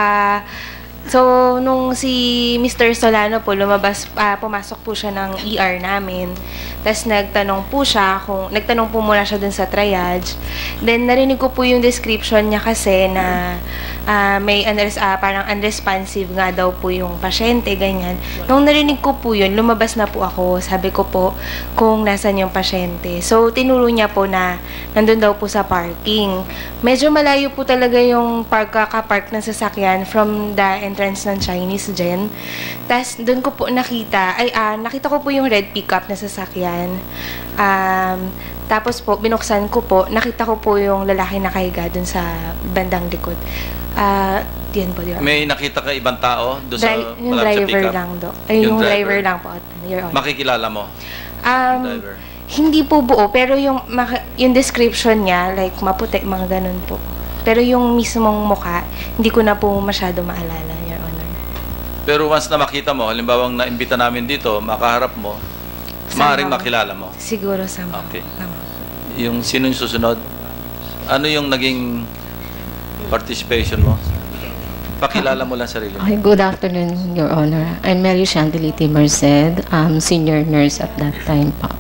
[SPEAKER 10] So, nung si Mr. Solano po lumabas, pumasok po siya ng ER namin. Tapos nagtanong po muna siya dun sa triage. Then narinig ko po yung description niya kasi na may parang unresponsive nga daw po yung pasyente, ganyan. Nung narinig ko po yun, lumabas na po ako. Sabi ko po kung nasan yung pasyente. So, tinuro niya po na nandun daw po sa parking. Medyo malayo po talaga yung kakapark ng sasakyan from the entrance ng Chinese Gen. Tapos, doon ko po nakita ko po yung red pickup na sasakyan. Tapos po, binuksan ko po, nakita ko po yung lalaki nakahiga doon sa bandang likod. Yan po, Your Honor.
[SPEAKER 4] May nakita ka ibang tao doon sa
[SPEAKER 10] Yung
[SPEAKER 4] malapit sa
[SPEAKER 10] driver
[SPEAKER 4] pickup?
[SPEAKER 10] lang do. Yung driver lang po, Your Honor.
[SPEAKER 4] Makikilala mo? Driver.
[SPEAKER 10] Hindi po buo, pero yung description niya, like maputi, mga ganun po. Pero yung mismong mukha, hindi ko na po masyado maalala, Your Honor.
[SPEAKER 4] Pero once na makita mo, halimbawa naimbita namin dito, makaharap mo, maaaring makilala mo.
[SPEAKER 10] Siguro sa
[SPEAKER 4] Okay. Yung sino yung susunod? Ano yung naging participation mo? Pakilala mo lang sarili mo.
[SPEAKER 11] Okay, good afternoon, Your Honor. I'm Mary Chandeliti Merced, senior nurse at that time pa.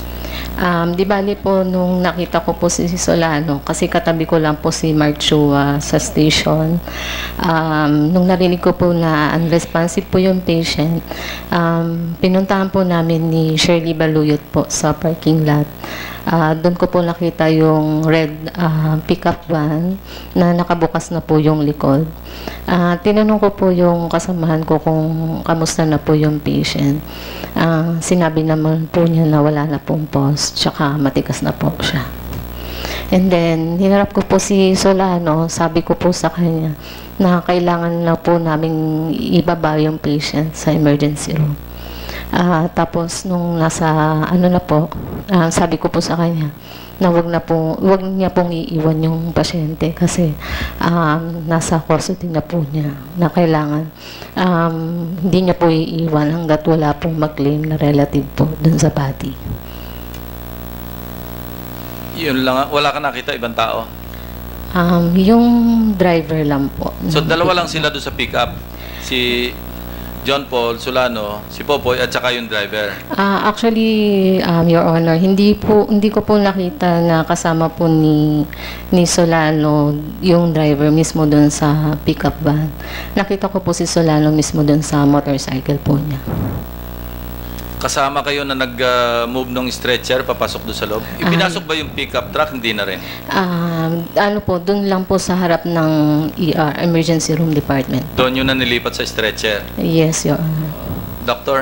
[SPEAKER 11] Di bali po nung nakita ko po si Solano, kasi katabi ko lang po si Mark Chua sa station. Nung narinig ko po na unresponsive po yung patient, pinuntahan po namin ni Shirley Baluyot po sa parking lot. Doon ko po nakita yung red pickup van na nakabukas na po yung likod. Tinanong ko po yung kasamahan ko kung kamusta na po yung patient. Sinabi naman po niya na wala na pong pulse, tsaka matigas na po siya. And then, hinarap ko po si Solano, sabi ko po sa kanya na kailangan na po naming ibaba yung patient sa emergency room. Tapos, nung nasa, sabi ko po sa kanya na wag niya pong iiwan yung pasyente kasi nasa custody na po niya na kailangan hindi niya po iiwan hanggat wala pong mag-claim na relative po dun sa body.
[SPEAKER 4] Yun lang, wala ka nakita ibang tao?
[SPEAKER 11] Yung driver lang po.
[SPEAKER 4] So dalawa lang sila doon sa pickup. Si John Paul Solano, si Popoy at saka yung driver.
[SPEAKER 11] Actually, Your Honor, hindi ko po nakita na kasama po ni Solano yung driver mismo doon sa pickup van. Nakita ko po si Solano mismo doon sa motorcycle po niya.
[SPEAKER 4] Kasama kayo na nag-move ng stretcher papasok doon sa loob? Ipinasok ba yung pickup truck? Hindi na rin?
[SPEAKER 11] Doon lang po sa harap ng ER, Emergency Room Department.
[SPEAKER 4] Doon yun na nilipat sa stretcher?
[SPEAKER 11] Yes, Your Honor.
[SPEAKER 4] Doctor?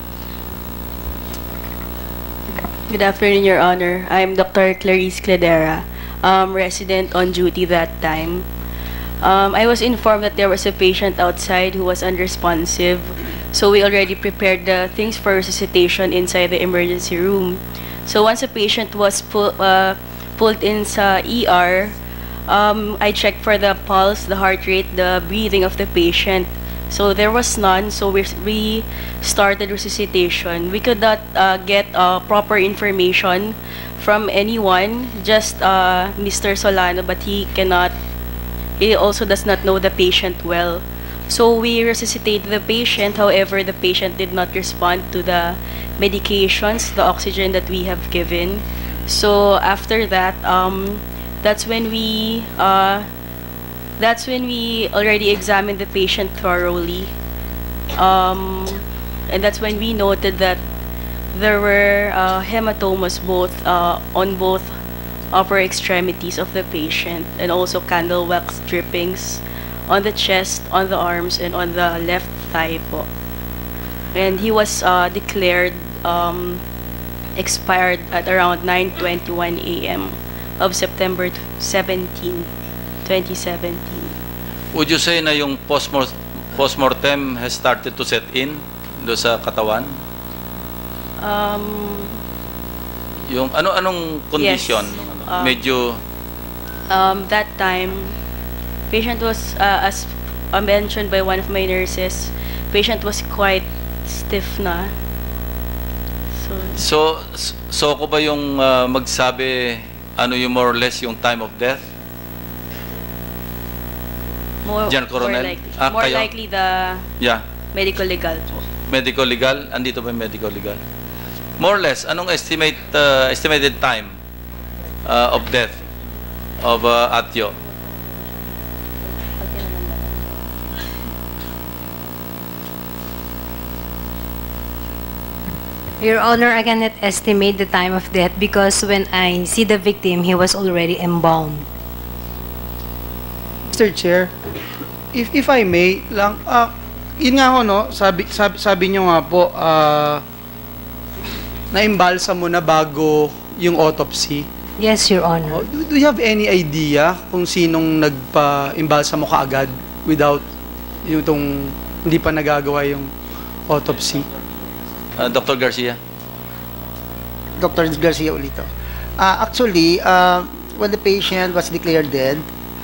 [SPEAKER 13] Good afternoon, Your Honor. I'm Dr. Clarice Cledera, resident on duty that time. I was informed that there was a patient outside who was unresponsive. So we already prepared the things for resuscitation inside the emergency room. So once a patient was pulled in sa ER, I checked for the pulse, the heart rate, the breathing of the patient. So there was none, so we started resuscitation. We could not get proper information from anyone, just Mr. Solano, but he also does not know the patient well. So we resuscitated the patient, however, the patient did not respond to the medications, the oxygen that we have given. So after that, that's when we already examined the patient thoroughly. And that's when we noted that there were hematomas on both upper extremities of the patient, and also candle wax drippings on the chest, on the arms, and on the left thigh po. And he was declared expired at around 9:21 a.m. of September 17, 2017.
[SPEAKER 4] Would you say na yung postmortem has started to set in do sa katawan?
[SPEAKER 13] Um,
[SPEAKER 4] Yung anong condition?
[SPEAKER 13] Yes.
[SPEAKER 4] Medyo
[SPEAKER 13] That time, patient was, as mentioned by one of my nurses, patient was quite stiff na.
[SPEAKER 4] So ko ba yung magsabi ano yung more or less yung time of death? Jan Coronel?
[SPEAKER 13] More
[SPEAKER 4] Kayo?
[SPEAKER 13] likely the medical legal.
[SPEAKER 4] Medical legal? Andito ba yung medical legal? More or less, anong estimated time of death of Atyo?
[SPEAKER 2] Your Honor, I cannot estimate the time of death because when I see the victim, he was already embalmed.
[SPEAKER 6] Mr. Chair, if I may lang, yun nga ho, no, sabi nyo nga po, na-imbalsa mo na bago yung autopsy.
[SPEAKER 2] Yes, Your Honor.
[SPEAKER 6] Do you have any idea kung sinong nagpa-imbalsa mo kaagad without yung tong hindi pa nagagawa yung autopsy?
[SPEAKER 4] Dr. Garcia.
[SPEAKER 23] Dr. Garcia ulito. Actually, when the patient was declared dead,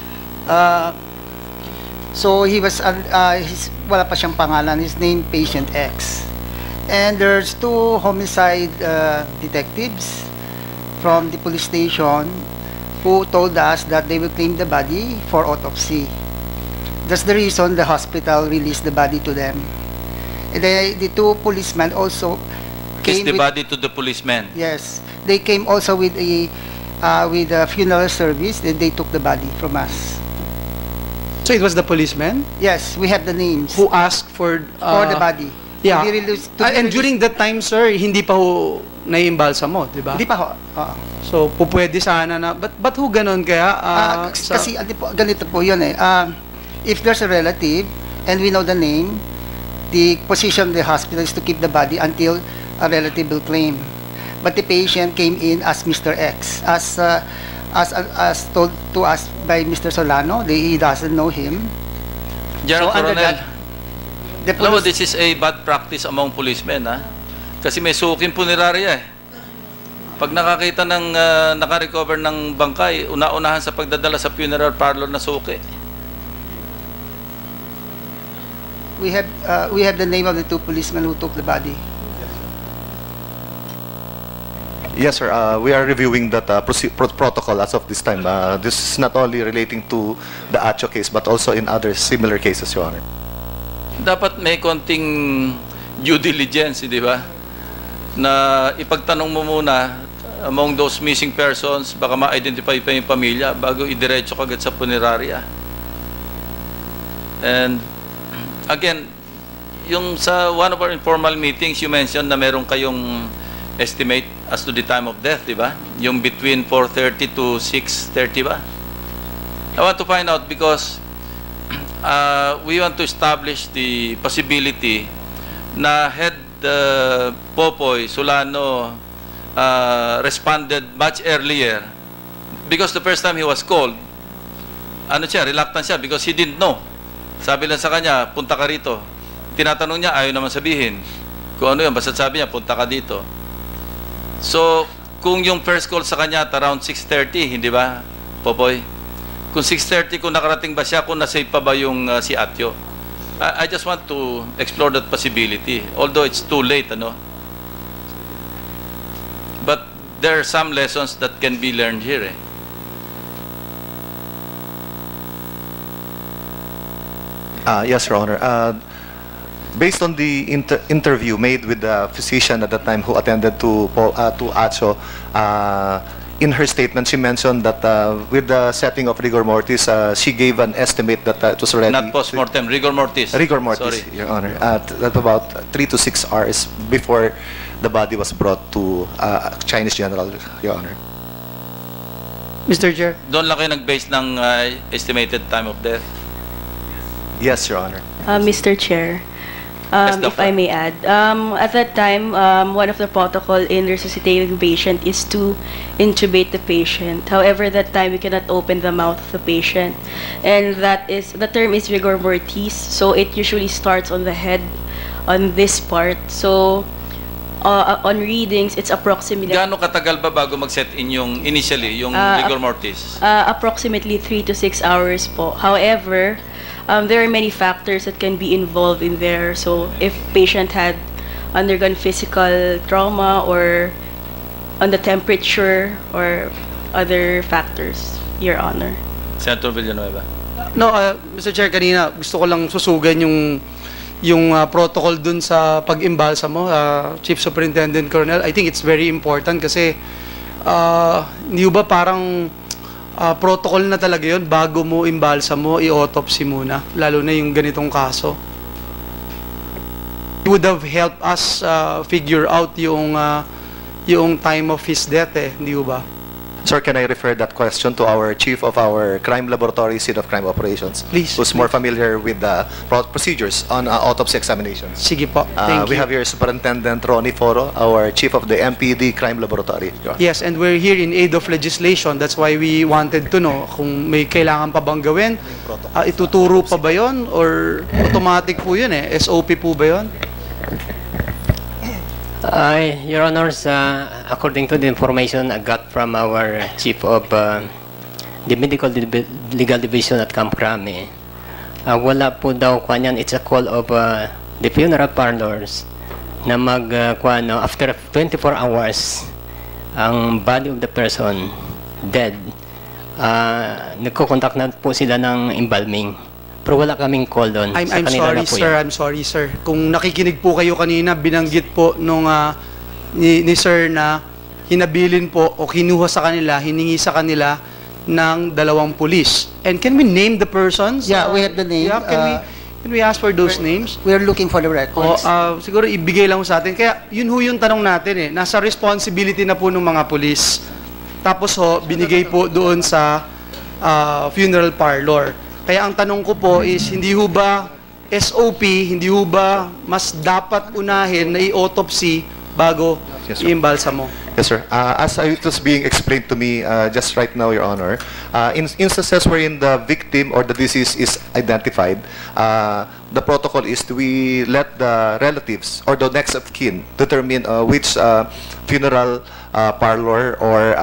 [SPEAKER 23] so he was, wala pa siyang pangalan, his name Patient X. And there's two homicide detectives from the police station who told us that they will claim the body for autopsy. That's the reason the hospital released the body to them. And the two policemen also came
[SPEAKER 4] the body to the policemen?
[SPEAKER 23] Yes. They came also with a funeral service. They took the body from us.
[SPEAKER 6] So it was the policemen?
[SPEAKER 23] Yes, we have the names.
[SPEAKER 6] Who asked for
[SPEAKER 23] the body.
[SPEAKER 6] Yeah.
[SPEAKER 23] To be released,
[SPEAKER 6] And during that time, sir, hindi pa ho naiimbalsa mo, di ba?
[SPEAKER 23] Hindi pa ho.
[SPEAKER 6] So, pupwede sana na, but ho ganon kaya?
[SPEAKER 23] Kasi ganito po yun eh. If there's a relative and we know the name, the position of the hospital is to keep the body until a relative will claim. But the patient came in as Mr. X, as told to us by Mr. Solano. He doesn't know him.
[SPEAKER 4] General
[SPEAKER 23] So, under
[SPEAKER 4] Coronel,
[SPEAKER 23] that,
[SPEAKER 4] alam mo, this is a bad practice among policemen, ha? Kasi may suking punerarya eh. Pag nakakita ng naka-recover ng bangkay, una-unahan sa pagdadala sa funeral parlor na suki.
[SPEAKER 23] we have the name of the two policemen who took the body.
[SPEAKER 8] Yes, sir. We are reviewing that protocol as of this time. This is not only relating to the Acho case, but also in other similar cases, Your Honor.
[SPEAKER 4] Dapat may konting due diligence, di ba? Na ipagtanong mo muna among those missing persons, baka ma-identify pa yung pamilya bago idiretso kagad sa punerarya. And again, yung sa one of our informal meetings, you mentioned na meron kayong estimate as to the time of death, di ba? Yung between 4:30 to 6:30 ba? I want to find out because we want to establish the possibility na had Popoy Solano responded much earlier because the first time he was called, reluctant siya because he didn't know. Sabi lang sa kanya, punta ka rito. Tinatanong niya, ayaw naman sabihin. Kung ano yun, basta sabi niya, punta ka dito. So, kung yung first call sa kanya at around 6:30, hindi ba, Popoy? Kung 6:30, kung nakarating ba siya, kung nasave pa ba yung si Atyo? I just want to explore that possibility. Although it's too late, ano? But there are some lessons that can be learned here, eh.
[SPEAKER 8] Yes, Your Honor. Based on the interview made with the physician at the time who attended to Acho, in her statement, she mentioned that with the setting of rigor mortis, she gave an estimate that it was already...
[SPEAKER 4] Not post-mortem, rigor mortis.
[SPEAKER 8] Rigor mortis,
[SPEAKER 4] sorry,
[SPEAKER 8] Your Honor. At about 3 to 6 hours before the body was brought to Chinese General, Your Honor.
[SPEAKER 6] Mr. Chair.
[SPEAKER 4] Doon lang kayo nag-base ng estimated time of death?
[SPEAKER 8] Yes, Your Honor.
[SPEAKER 13] Mr. Chair, if I may add, at that time, one of the protocol in resuscitating the patient is to intubate the patient. However, that time we cannot open the mouth of the patient, and the term is rigor mortis. So it usually starts on the head, on this part. So On readings, it's approximately
[SPEAKER 4] Gaano katagal ba bago mag-set in yung initially, yung rigor mortis?
[SPEAKER 13] approximately 3 to 6 hours po. However, there are many factors that can be involved in there. So if patient had undergone physical trauma or on the temperature or other factors, Your Honor.
[SPEAKER 4] Senator Villanueva.
[SPEAKER 6] No, Mr. Chair, kanina gusto ko lang susugan yung protocol dun sa pag-imbalsa mo, Chief Superintendent Colonel. I think it's very important kasi hindi ba parang protocol na talaga yun bago mo imbalsa mo, i-autopsy muna, lalo na yung ganitong kaso. It would have helped us figure out yung time of his death hindi ba?
[SPEAKER 8] Sir, can I refer that question to our chief of our crime laboratory, Seat of Crime Operations?
[SPEAKER 6] Please.
[SPEAKER 8] Who's more familiar with the procedures on autopsy examinations.
[SPEAKER 6] Sige po. Thank
[SPEAKER 8] We
[SPEAKER 6] you.
[SPEAKER 8] have here Superintendent Ronnie Foro, our chief of the MPD Crime Laboratory.
[SPEAKER 6] Yes, and we're here in aid of legislation. That's why we wanted to know kung may kailangan pa bang gawin. Ituturo pa ba yun? Or automatic po yun SOP po ba yun?
[SPEAKER 5] Your Honors, according to the information I got from our chief of the Medical Legal Division at Camp Crame, wala po daw kanyan. It's a call of the funeral parlors na after 24 hours ang body of the person dead, nagko-contact na po sila ng embalming. Pero wala kaming call doon.
[SPEAKER 6] I'm sorry, sir. Kung nakikinig po kayo kanina, binanggit po nung ni sir na hinabilin po o kinuha sa kanila, hiningi sa kanila ng 2 pulis. And can we name the persons?
[SPEAKER 23] Yeah, we have the name.
[SPEAKER 6] Yeah, can we ask for those names?
[SPEAKER 23] We are looking for the records.
[SPEAKER 6] Siguro ibigay lang sa atin. Kaya yun yung tanong natin Nasa responsibility na po ng mga pulis. Tapos binigay po doon sa funeral parlor. Kaya ang tanong ko po is, hindi ho ba SOP, hindi ho ba mas dapat unahin na i-autopsy bago i-imbalsa mo?
[SPEAKER 8] Yes, sir. As it was being explained to me just right now, Your Honor, in instances wherein the victim or the deceased is identified, the protocol is we let the relatives or the next of kin determine which funeral parlor or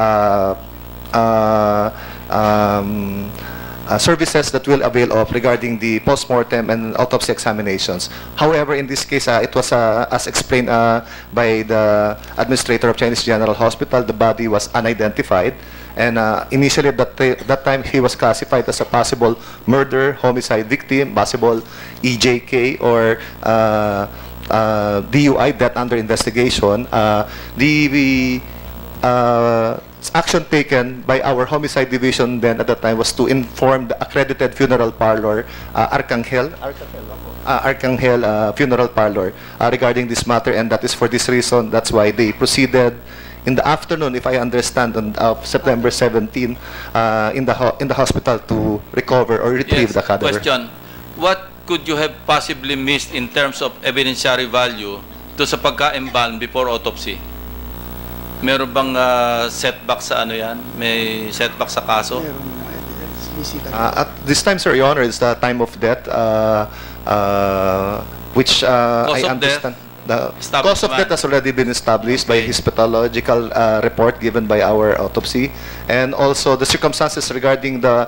[SPEAKER 8] services that will avail of regarding the post-mortem and autopsy examinations. However, in this case, it was as explained by the administrator of Chinese General Hospital, the body was unidentified, and initially at that time he was classified as a possible murder, homicide victim, possible EJK or DUI, death under investigation. The action taken by our homicide division then at that time was to inform the accredited funeral parlor, Arcangel Funeral Parlor, regarding this matter, and that is for this reason. That's why they proceeded in the afternoon, if I understand, on September 17, in the hospital to recover or retrieve the cadaver.
[SPEAKER 4] Question: what could you have possibly missed in terms of evidentiary value to sa pagka-embalm before autopsy? Meron bang setback sa yan? May setback sa kaso?
[SPEAKER 8] At this time, sir, Your Honor, it's the time of death, which I understand. The cause of death has already been established by histological report given by our autopsy, and also the circumstances regarding the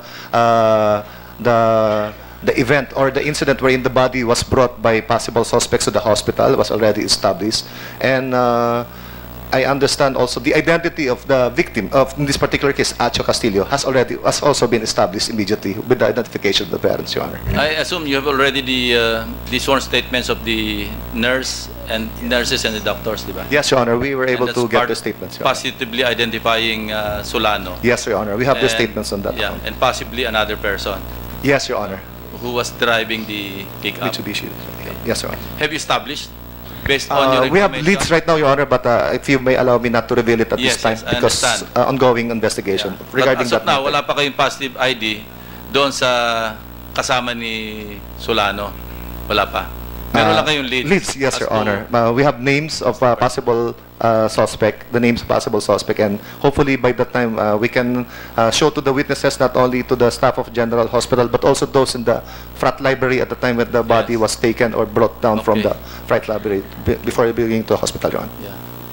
[SPEAKER 8] event or the incident wherein the body was brought by possible suspects to the hospital was already established, and I understand also the identity of the victim of in this particular case, Acho Castillo, has also been established immediately with the identification of the parents, Your Honor.
[SPEAKER 4] I assume you have already the sworn statements of the nurses and the doctors, di ba?
[SPEAKER 8] Yes, Your Honor. We were able to get the statements.
[SPEAKER 4] Positively identifying Solano.
[SPEAKER 8] Yes, Your Honor. We have the statements on that.
[SPEAKER 4] Yeah, and possibly another person.
[SPEAKER 8] Yes, Your Honor.
[SPEAKER 4] Who was driving the pickup?
[SPEAKER 8] Mitsubishi. Okay. Yes, Your Honor.
[SPEAKER 4] Have you established? Based on your
[SPEAKER 8] we have leads right now, Your Honor, but if you may allow me not to reveal it at this time, because ongoing investigation regarding that.
[SPEAKER 4] But as of now, wala pa kayong positive ID doon sa kasama ni Solano? Wala pa? Meron lang kayong leads?
[SPEAKER 8] Leads, yes, Your Honor. We have names of possible suspect, the names of possible suspect, and hopefully by that time we can show to the witnesses, not only to the staff of General Hospital, but also those in the frat library at the time when the body was taken or brought down from the frat library before bringing to the hospital, Your Honor.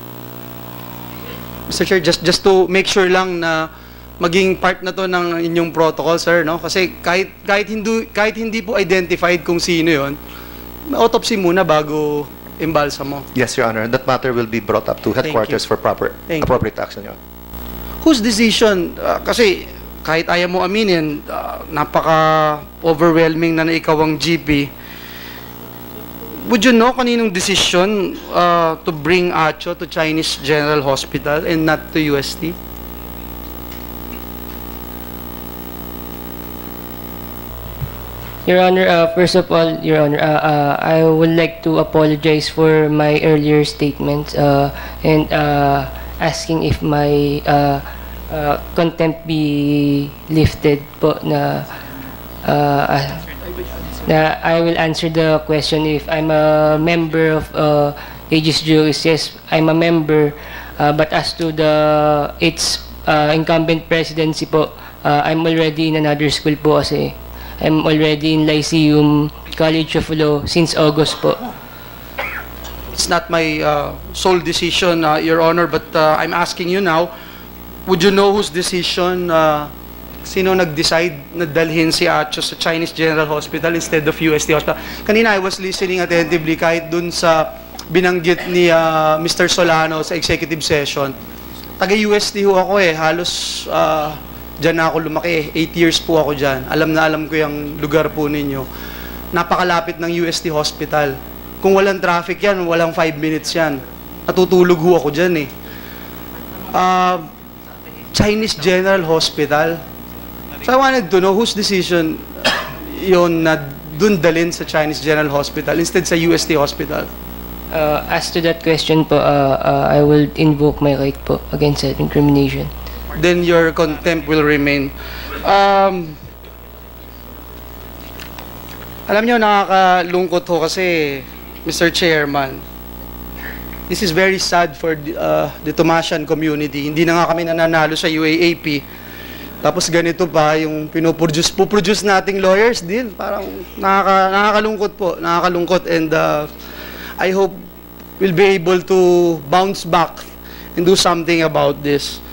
[SPEAKER 6] Mr. Chair, just to make sure lang na maging part na to ng inyong protocol, sir, no? Kasi kahit hindi po identified kung sino 'yon, autopsy muna bago imbalsa mo.
[SPEAKER 8] Yes, Your Honor. That matter will be brought up to headquarters for appropriate action, Your Honor.
[SPEAKER 6] Whose decision? Kasi kahit ayaw mo aminin, napaka-overwhelming na ikaw ang GP. Would you know kaninong decision to bring Acho to Chinese General Hospital and not to UST?
[SPEAKER 15] Your Honor, first of all, Your Honor, I would like to apologize for my earlier statements and asking if my contempt be lifted po na I will answer the question if I'm a member of Aegis Juris. Yes, I'm a member, but as to its incumbent presidency po, I'm already in another school po kasi I'm already in Lyceum College of Law since August po.
[SPEAKER 6] It's not my sole decision, Your Honor, but I'm asking you now, would you know whose decision, sino nag-decide na dalhin si Acho sa Chinese General Hospital instead of UST Hospital? Kanina I was listening attentively kahit dun sa binanggit ni Mr. Solano sa executive session. Taga-UST ho ako halos dyan na ako lumaki 8 years po ako dyan. Alam na alam ko yung lugar po ninyo. Napakalapit ng UST Hospital. Kung walang traffic yan, walang 5 minutes yan. Natutulog ho ako dyan Chinese General Hospital. So I wanted to know whose decision yon na dun dalhin sa Chinese General Hospital instead sa UST Hospital.
[SPEAKER 15] As to that question po, I will invoke my right po against self-incrimination.
[SPEAKER 6] Then your contempt will remain. Alam nyo, nakakalungkot ho kasi, Mr. Chairman, this is very sad for the Tomasian community. Hindi na nga kami nananalo sa UAAP. Tapos ganito pa yung puproduce nating lawyers din. Parang nakakalungkot po, nakakalungkot. And I hope we'll be able to bounce back and do something about this.